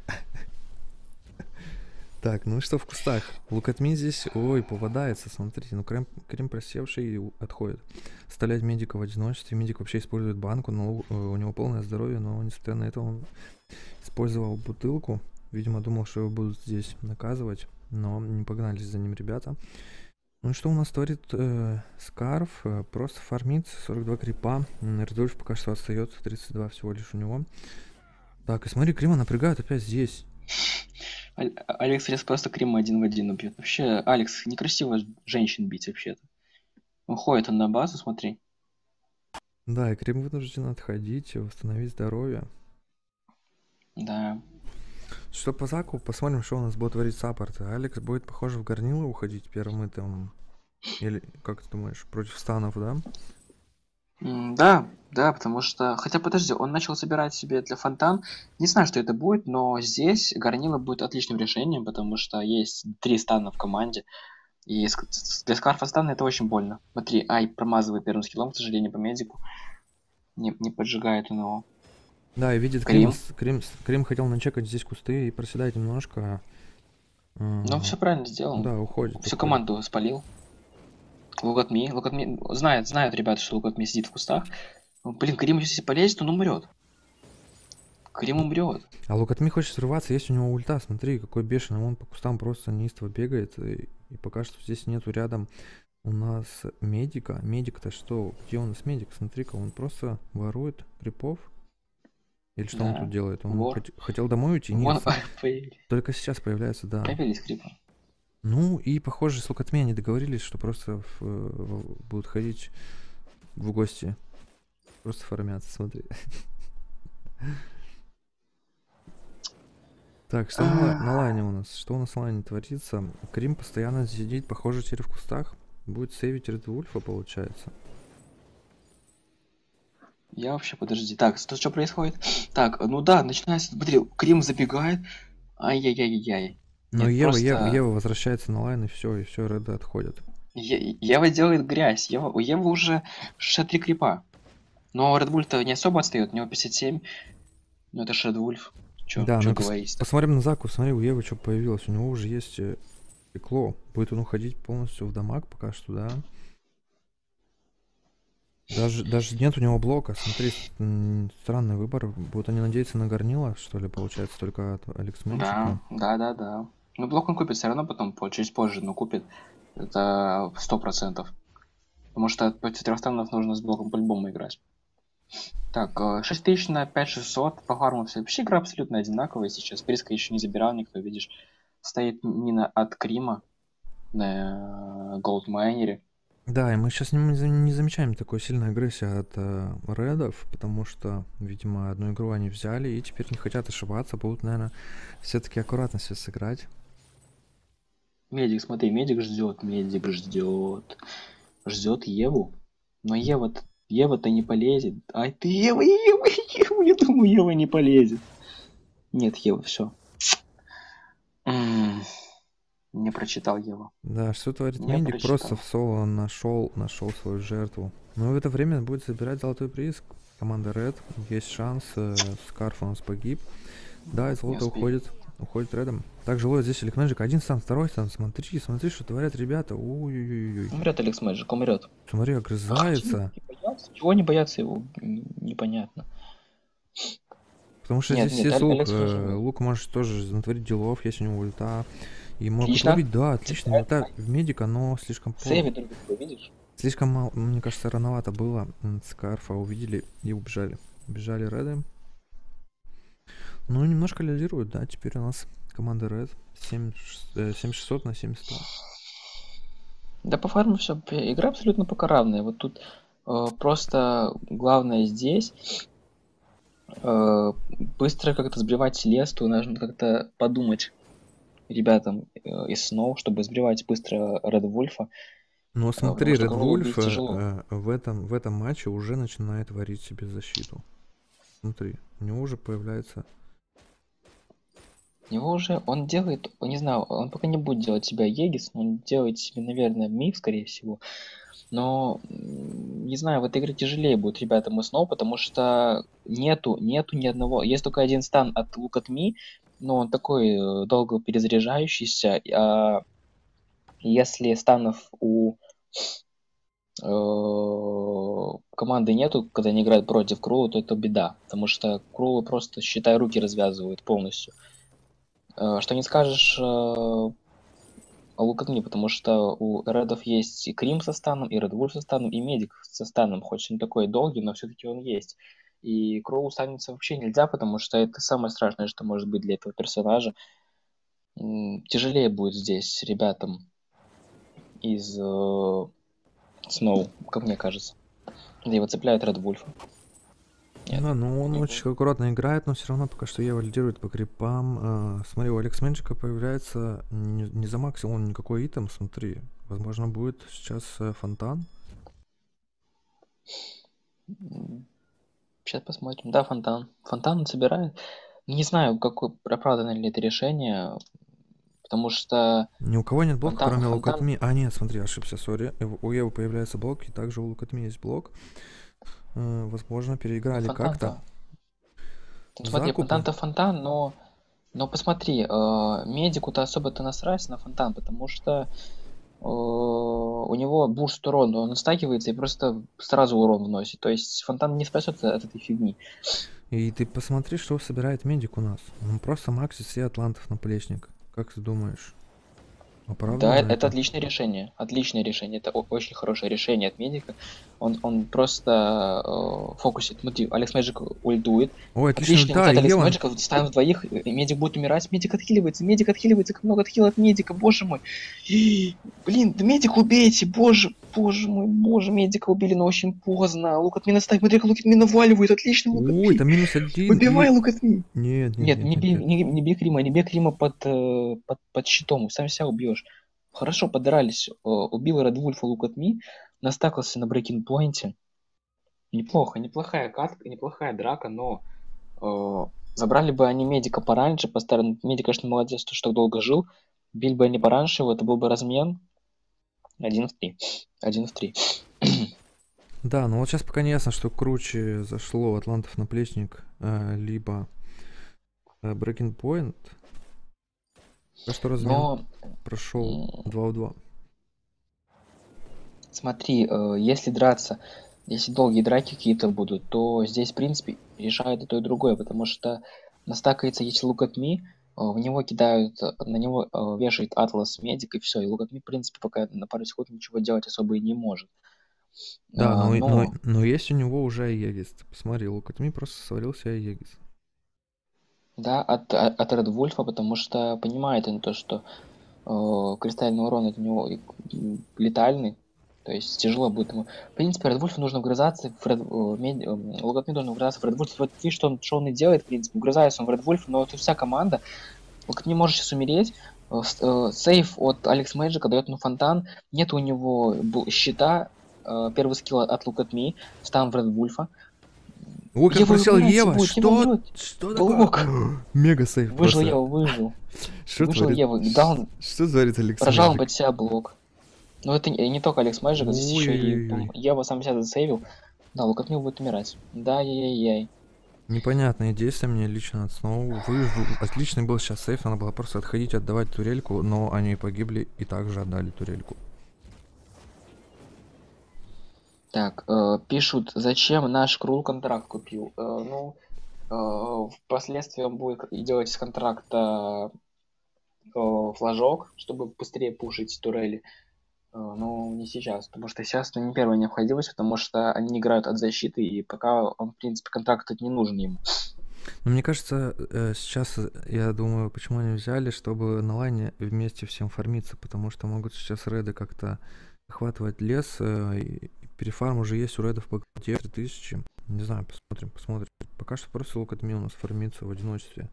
Так, ну и что в кустах? Лукатми здесь, ой, попадается, смотрите, ну Крем, Крем просевший и у- отходит. Оставлять медика в одиночестве, медик вообще использует банку, но у, у него полное здоровье, но несмотря на это он использовал бутылку. Видимо, думал, что его будут здесь наказывать, но не погнались за ним ребята. Ну и что у нас творит э, Скарф? Э, просто фармит, сорок два крипа. М, Рудольф пока что отстает, тридцать два всего лишь у него. Так, и смотри, Крима напрягают опять здесь. Аль- Алекс сейчас просто Крима один в один убьет. Вообще, Алекс, некрасиво ж- женщин бить вообще-то. Уходит он на базу, смотри. Да, и Крим вынужден отходить, восстановить здоровье. Да. Что по Заку, посмотрим, что у нас будет творить саппорт. Алекс будет, похоже, в горнило уходить первым итемом. Или, как ты думаешь, против станов, да? М, Да, да, потому что... Хотя, подожди, он начал собирать себе для фонтан. Не знаю, что это будет, но здесь Горнила будет отличным решением, потому что есть три стана в команде. И ск- с- для Скарфа стана это очень больно. Смотри, ай, промазывает первым скиллом, к сожалению, по медику. Не, не поджигает он его. Да, и видит Крим. Крим. Крим, Крим хотел начекать здесь кусты и проседать немножко. Ну, М, все правильно сделал. Да, уходит. Всю уходит. команду спалил. Лукатми. Лукатми... Знает, знают ребята, что Лукатми сидит в кустах. Ну, блин, Крим, если полезет, он умрет. Крим умрет. А Лукатми хочет срываться, есть у него ульта, смотри, какой бешеный, он по кустам просто неистово бегает, и, и пока что здесь нету рядом у нас медика. Медик-то что? Где у нас медик? Смотри-ка, он просто ворует крипов. Или что он Да, тут делает? Он вор. хот- хотел домой уйти? Нет, Вон, сам- появились. только сейчас появляется, да. Появились Крипы. Ну и похоже, с Лукатми они договорились, что просто в- в- будут ходить в гости. Просто фармятся, смотри. Так, что на, ла- на лайне у нас? Что у нас на лайне творится? Крим постоянно сидит, похоже, теперь в кустах. Будет сейвить Ред Вульфа, получается. Я вообще, подожди. Так, что, что происходит? Так, ну да, начинается... Смотри, Крим забегает. Ай-яй-яй-яй. Но Нет, Ева, просто- Ева, Ева возвращается на лайн, и все, и все, Реды отходят. Е- Ева делает грязь. Ева, у Евы уже шестьдесят три крипа. Но Red Bull-то не особо отстает, у него пятьдесят семь. Ну это же Red Bull. Чё, Да, чё ну пос- говорить-то? посмотрим на Заку, смотри, у Евы что появилось. У него уже есть э, стекло. Будет он уходить полностью в дамаг пока что, да. Даже, даже нет у него блока. Смотри, с- м, странный выбор. Будут они надеяться на горнила, что ли, получается, только от Алекс Да, Менчика. да, да, да. Ну блок он купит все равно потом, по- чуть позже, но купит. Это сто процентов. Потому что против трех станов нужно с блоком по-любому играть. Так, э, шесть тысяч на пять шестьсот. По фарму все. Вообще игра абсолютно одинаковая сейчас. Приска еще не забирал никто, видишь. Стоит мина от Крима на голдмайнере. Да, и мы сейчас не, за- не замечаем такой сильной агрессии от э, редов, потому что, видимо, одну игру они взяли и теперь не хотят ошибаться, будут, наверное, все-таки аккуратно все сыграть. Медик, смотри, медик ждет, медик ждет. Ждет Еву. Но Ева, Ева-то не полезет. Ай ты Ева, Ева, Ева, я думаю, Ева не полезет. Нет, Ева, все. Не прочитал Ева. Да, что творит Не Мендик? Просто прочитал. в соло нашел, нашел свою жертву. Но в это время будет забирать золотой приз команда Red. Есть шанс. Э, Скарф у нас погиб. Да, и Не золото успею. уходит. Уходит Редом. Также ловит здесь Элик Мэджик. Один стан, второй стан. Смотри, смотри, что творят ребята. Ой-ой-ой. Умрет Алекс Мэджик, умрет. Смотри, Ах, огрызается. не боятся? Чего не боятся его? Н- Непонятно. Потому что Нет, здесь нет, есть Аль- лук. Алекс Мэджик. э, Лук может тоже натворить делов, есть у него ульта. И могут Отлично. ловить, да, отлично. Ульта в медика, но слишком поздно. Сейвит друг друга, видишь? Слишком мало, мне кажется, рановато было. М, Скарфа увидели и убежали. Убежали Реды. Ну, немножко лидируют, да. Теперь у нас команда Red. семь шестьсот на семь сто. Да по фарму все. Игра абсолютно пока равная. Вот тут э, просто главное здесь э, быстро как-то сбривать Селесту. Нужно как-то подумать ребятам э, из Сноу, чтобы сбривать быстро Ред Вульфа. Но э, смотри, потому что Red Кролла убить Wolf э, тяжело. э, в, этом, в этом матче уже начинает варить себе защиту. Смотри, у него уже появляется... У него уже, он делает, не знаю, он пока не будет делать себя Егис, но он делает себе, наверное, Миф, скорее всего. Но, м, не знаю, в этой игре тяжелее будет ребятам и Сноу, потому что нету, нету ни одного. Есть только один стан от Look at Me, но он такой э, долго перезаряжающийся. А если станов у э, команды нету, когда они играют против Крула, то это беда. Потому что Крулы просто, считай, руки развязывают полностью. Э, Что не скажешь э, о Look at Me, потому что у Редов есть и Крим со станом, и Red Wolf со станом, и Медик со станом. Хоть он такой долгий, но все-таки он есть. И Кроу станется вообще нельзя, потому что это самое страшное, что может быть для этого персонажа. М, Тяжелее будет здесь ребятам из э, Сноу, как мне кажется. Да его цепляют Red Wolf. Нет. Да, ну он не очень аккуратно играет, но все равно пока что Ева лидирует по крипам. Э, смотри, у Алекс Менджика появляется не, не замаксил он никакой итем, смотри. Возможно, будет сейчас э, фонтан. Сейчас посмотрим. Да, фонтан. Фонтан он собирает. Не знаю, какое оправдано ли это решение, потому что Ни у кого нет блока, фонтан, кроме фонтан, Лукатми. А, нет, смотри, ошибся, сори. Э, У Евы появляется блок, и также у Лукатми есть блок. Э, возможно, ну, переиграли как-то. фонтан-то. Ну, смотри, Закупы. фонтан-то фонтан, но, но посмотри, э, медику-то особо-то насрать на фонтан, потому что э, у него бурст урон, он стакивается и просто сразу урон вносит. То есть фонтан не спасет от этой фигни. И ты посмотри, что собирает медик у нас. Он просто максит все атлантов на плечник. Как ты думаешь? Да, Оправдано это, это это? отличное решение. Отличное решение. Это о- очень хорошее решение от медика. Он, он просто э, фокусит. Смотри, Алекс Мэджик ультует. Ой, отличная Отличный ульта, ульта от и Алекс Еван. Мэджика. Ставим вдвоих, и медик будет умирать. Медик отхиливается, медик отхиливается. Как много отхила от медика, боже мой. И, блин, да медик убейте, боже, боже мой, боже, медика убили, но очень поздно. Лук от Мина ставит, смотри, как Лук от Мина наваливает. Отлично, Лук от Ой, Ми. там минус один Выбивай и... Лук от Ми. Нет, нет, Нет, нет, не нет, бей, нет. не, не бей Крима, не бей Крима под, э, под, под щитом, сам себя убьешь. Хорошо подрались, э, убил Red Wolf Look at Me, настакался на брейкинг-поинте. Неплохо, неплохая катка, неплохая драка, но э, забрали бы они медика пораньше, поставили. Медик, конечно, молодец, то, что долго жил. Били бы они пораньше, его, это был бы размен. Один в три. Один в три. Да, но вот сейчас пока не ясно, что круче зашло Атлантов наплечник, э, либо э, Breaking Point. Пока что размен Но прошел м, два в два. смотри, э, если драться, если долгие драки какие-то будут, то здесь, в принципе, решает и то, и другое, потому что настакается, если Look at Me, э, в него кидают, э, на него э, вешает Атлас Медик, и все. И Look at Me, в принципе, пока на пару секунд ничего делать особо и не может. Да, А, но, но, но, но есть у него уже Аегис. Ты посмотри, Лукатми просто свалился Аегис. да, от, от от Red Wolf, потому что понимает он то, что э, кристальный урон от него и- м, летальный, то есть тяжело будет ему. В принципе, Red Wolf нужно вгрызаться в Red, э, Мед- э, Лугатми должен вгрызаться в Red Wolf. Вот видишь, что он, что он и делает, в принципе, вгрызается он в Red Wolf, но это вся команда. Лугатми может сейчас умереть, э, с- э, сейф от Алекс Мэджика дает ему фонтан, нет у него бу- щита, э, первый скилл от Лугатми, стан в Red Wolf. Ой, как Ева просел умирать Ева! будет, Ева Что? умрет. Что такое? Блок. Мега сейф Выжил просто. Ева, выжил. Что Выжил творит? Ева, дал, Что творит Алекс прожал он Мэджик? под себя блок. Ну, это не, не только Алекс Мэджик, здесь еще и Ой-ой-ой. Ева сам себя засейвил. Да, Лукатмил будет умирать. Да, яй-яй-яй. Непонятные действия мне лично от Сноу. Выжил. Отличный был сейчас сейф, надо было просто отходить, отдавать турельку, но они погибли и также отдали турельку. Так, э, пишут, зачем наш Крул контракт купил. Э, ну, э, впоследствии он будет делать из контракта э, флажок, чтобы быстрее пушить турели. Э, но не сейчас, потому что сейчас это не первая необходимость, потому что они играют от защиты, и пока он, в принципе, контракт этот не нужен ему. Но мне кажется, э, сейчас, э, я думаю, почему они взяли, чтобы на лайне вместе всем фармиться, потому что могут сейчас реды как-то охватывать лес, э, и перефарм уже есть у редов по три тысячи. Не знаю, посмотрим, посмотрим. Пока что просто Look at Me у нас фармится в одиночестве.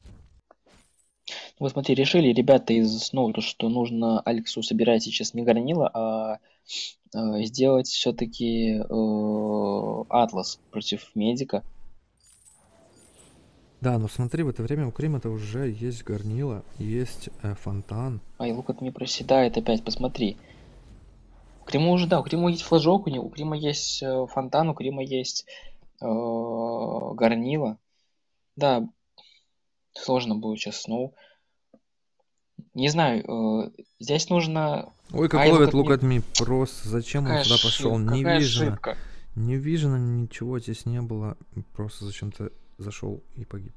Вот смотри, решили ребята из Сноу, то, что нужно Алексу собирать сейчас не горнило, а э, сделать все-таки Атлас против Медика. Да, но смотри, в это время у Крима-то уже есть горнила, есть э, фонтан. Ай, Лукат не проседает опять, посмотри. У Крима уже, да, у Крима есть флажок, у него, у Крима есть э, фонтан, у Крима есть э, горнила. Да, сложно будет сейчас Сноу. Не знаю, э, здесь нужно... Ой, как Ай, ловит Лукат Look не... at Me, просто зачем он Какая туда пошел? ошибка, Не какая вижено, ошибка. не вижено, ничего здесь не было, просто зачем-то зашел и погиб.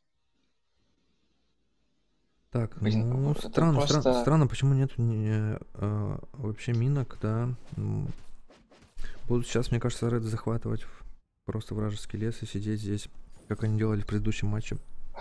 Так, Блин, ну это странно, странно, просто... странно, почему нету не, э, вообще минок, да. М, Будут сейчас, мне кажется, реды захватывать в- просто вражеский лес и сидеть здесь, как они делали в предыдущем матче.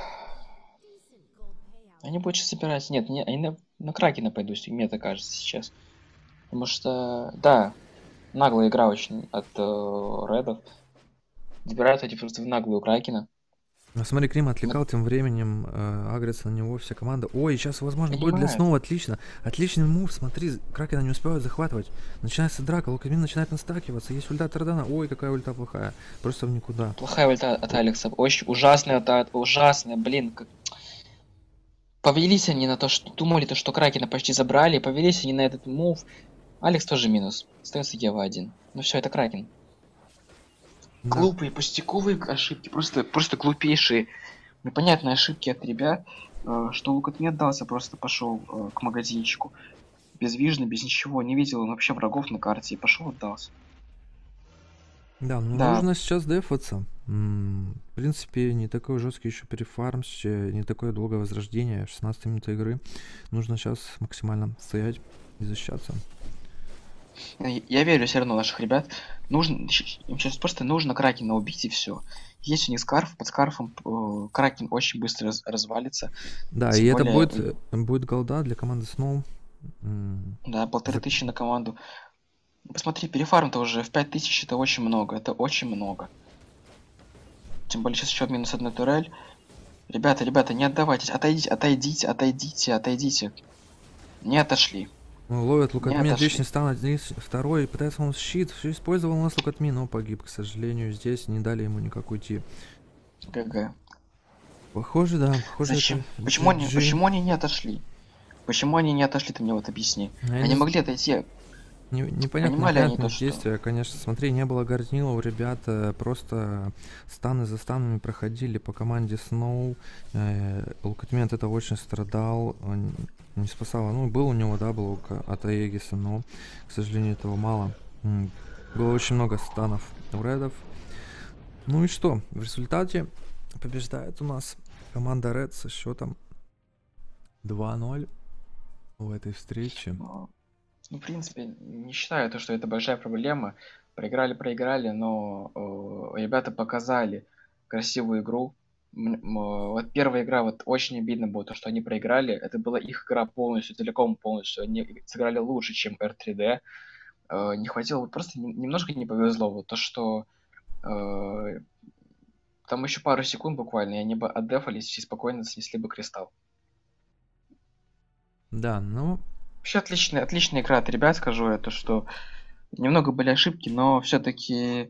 Они будут сейчас собирать... Нет, не, они на, на Кракена пойдут, мне так кажется сейчас. Потому что, да, наглая игра очень от э, Редов. Забирают эти просто в наглую Кракена. А смотри, Крим Мы отвлекал тем временем, э, агрится на него вся команда. Ой, сейчас, возможно, будет для понимают. снова отлично. Отличный мув, смотри, Кракена не успевают захватывать. Начинается драка, Лукамин начинает настакиваться. Есть ульта Тардана. Ой, какая ульта плохая. Просто в никуда. Плохая ульта от О, Алекса. Очень ужасная ульта, ужасная, блин. Как... Повелись они на то, что думали, то, что Кракена почти забрали. Повелись они на этот мув. Алекс тоже минус. Остается Ева один. Ну все, это Кракен. да. Глупые, пустяковые ошибки. Просто, просто глупейшие. Непонятные ошибки от ребят. э, Что Лукат не отдался, просто пошел э, к магазинчику. Без вижны, без ничего. Не видел он вообще врагов на карте. И пошел отдался. Да, ну Да, нужно сейчас дефаться. М, В принципе, не такой жесткий еще перефарм, ще- не такое долгое возрождение, шестнадцать минут игры. Нужно сейчас максимально стоять и защищаться. я я верю все равно в наших ребят. Нужно, щ- им сейчас просто нужно Кракена убить и все. Есть у них скарф, под скарфом э, Кракен очень быстро раз- развалится. Да, и Тем это более, будет, м, э, будет голда для команды Snow. М, да, полторы за- тысячи на команду. Посмотри, перефарм-то уже в пять тысяч это очень много. Это очень много. Тем более сейчас еще минус одна турель. Ребята, ребята, не отдавайтесь. Отойдите, отойдите, отойдите, отойдите. Не отошли. Ну, ловят Не Лукатми, отошли. отличный стан, один, второй, пытается он щит, все использовал у нас Лукатми, но погиб, к сожалению, здесь не дали ему никак уйти. ГГ. Похоже, да, похоже, Зачем? это Почему они, джи джи. почему они не отошли? Почему они не отошли, ты мне вот объясни. А я Они не з- могли отойти. Не- непонятно, Понимали они непонятные то, что... действия, конечно. Смотри, не было Горнила у ребят, э, просто станы за станами проходили по команде Сноу. Э, Лукатмент это очень страдал, он не спасало. Ну, был у него, да, был от Аегиса, но, к сожалению, этого мало. М, Было очень много станов у Редов. Ну и что? В результате побеждает у нас команда Ред со счетом два ноль в этой встрече. Ну, ну, в принципе, не считаю то, что это большая проблема. Проиграли, проиграли, но э, ребята показали красивую игру. М- м, Вот первая игра, вот очень обидно было, то, что они проиграли. Это была их игра полностью, целиком полностью. Они сыграли лучше, чем эр три дэ. Э, Не хватило, вот просто нем- немножко не повезло. Вот то, что э, там еще пару секунд буквально, и они бы отдефались и спокойно снесли бы кристалл. Да, ну, Вообще отличная, отличная игра от ребят, скажу я, то, что немного были ошибки, но все-таки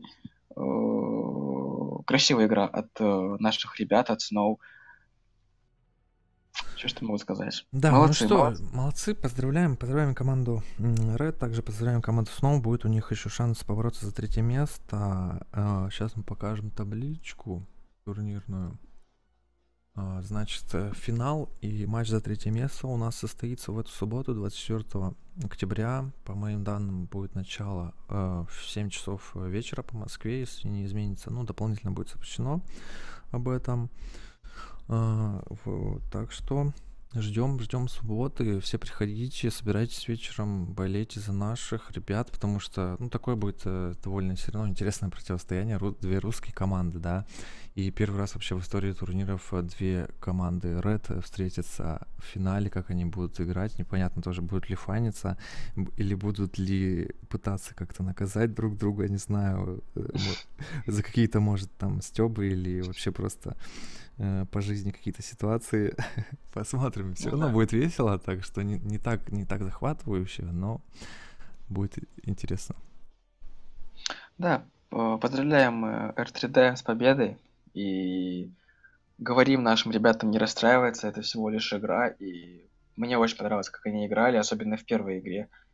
красивая игра от э, наших ребят, от Snow. Что ж ты могу сказать? да, ну Молодцы, что, молодцы. молодцы, поздравляем, поздравляем команду м, Red, также поздравляем команду Snow, будет у них еще шанс побороться за третье место. Сейчас мы покажем табличку турнирную. А, Значит, э, финал и матч за третье место у нас состоится в эту субботу, двадцать четвёртого октября. По моим данным, будет начало э, в семь часов вечера по Москве, если не изменится. Ну, дополнительно будет сообщено об этом. А, вот, так что ждем, ждем субботы. Все приходите, собирайтесь вечером, болейте за наших ребят, потому что, ну, такое будет э, довольно все равно интересное противостояние. Ру- две русские команды, да. И первый раз вообще в истории турниров э, две команды Red встретятся в финале, как они будут играть. Непонятно тоже, будут ли фаниться, б- или будут ли пытаться как-то наказать друг друга, не знаю, э, мо- за какие-то, может, там, стёбы или вообще просто э, по жизни какие-то ситуации. Посмотрим. Все Ну равно да. будет весело, так что не, не так, не так захватывающе, но будет интересно. Да, э, поздравляем э, эр три дэ с победой. И говорим нашим ребятам не расстраиваться, это всего лишь игра. И мне очень понравилось, как они играли, особенно в первой игре.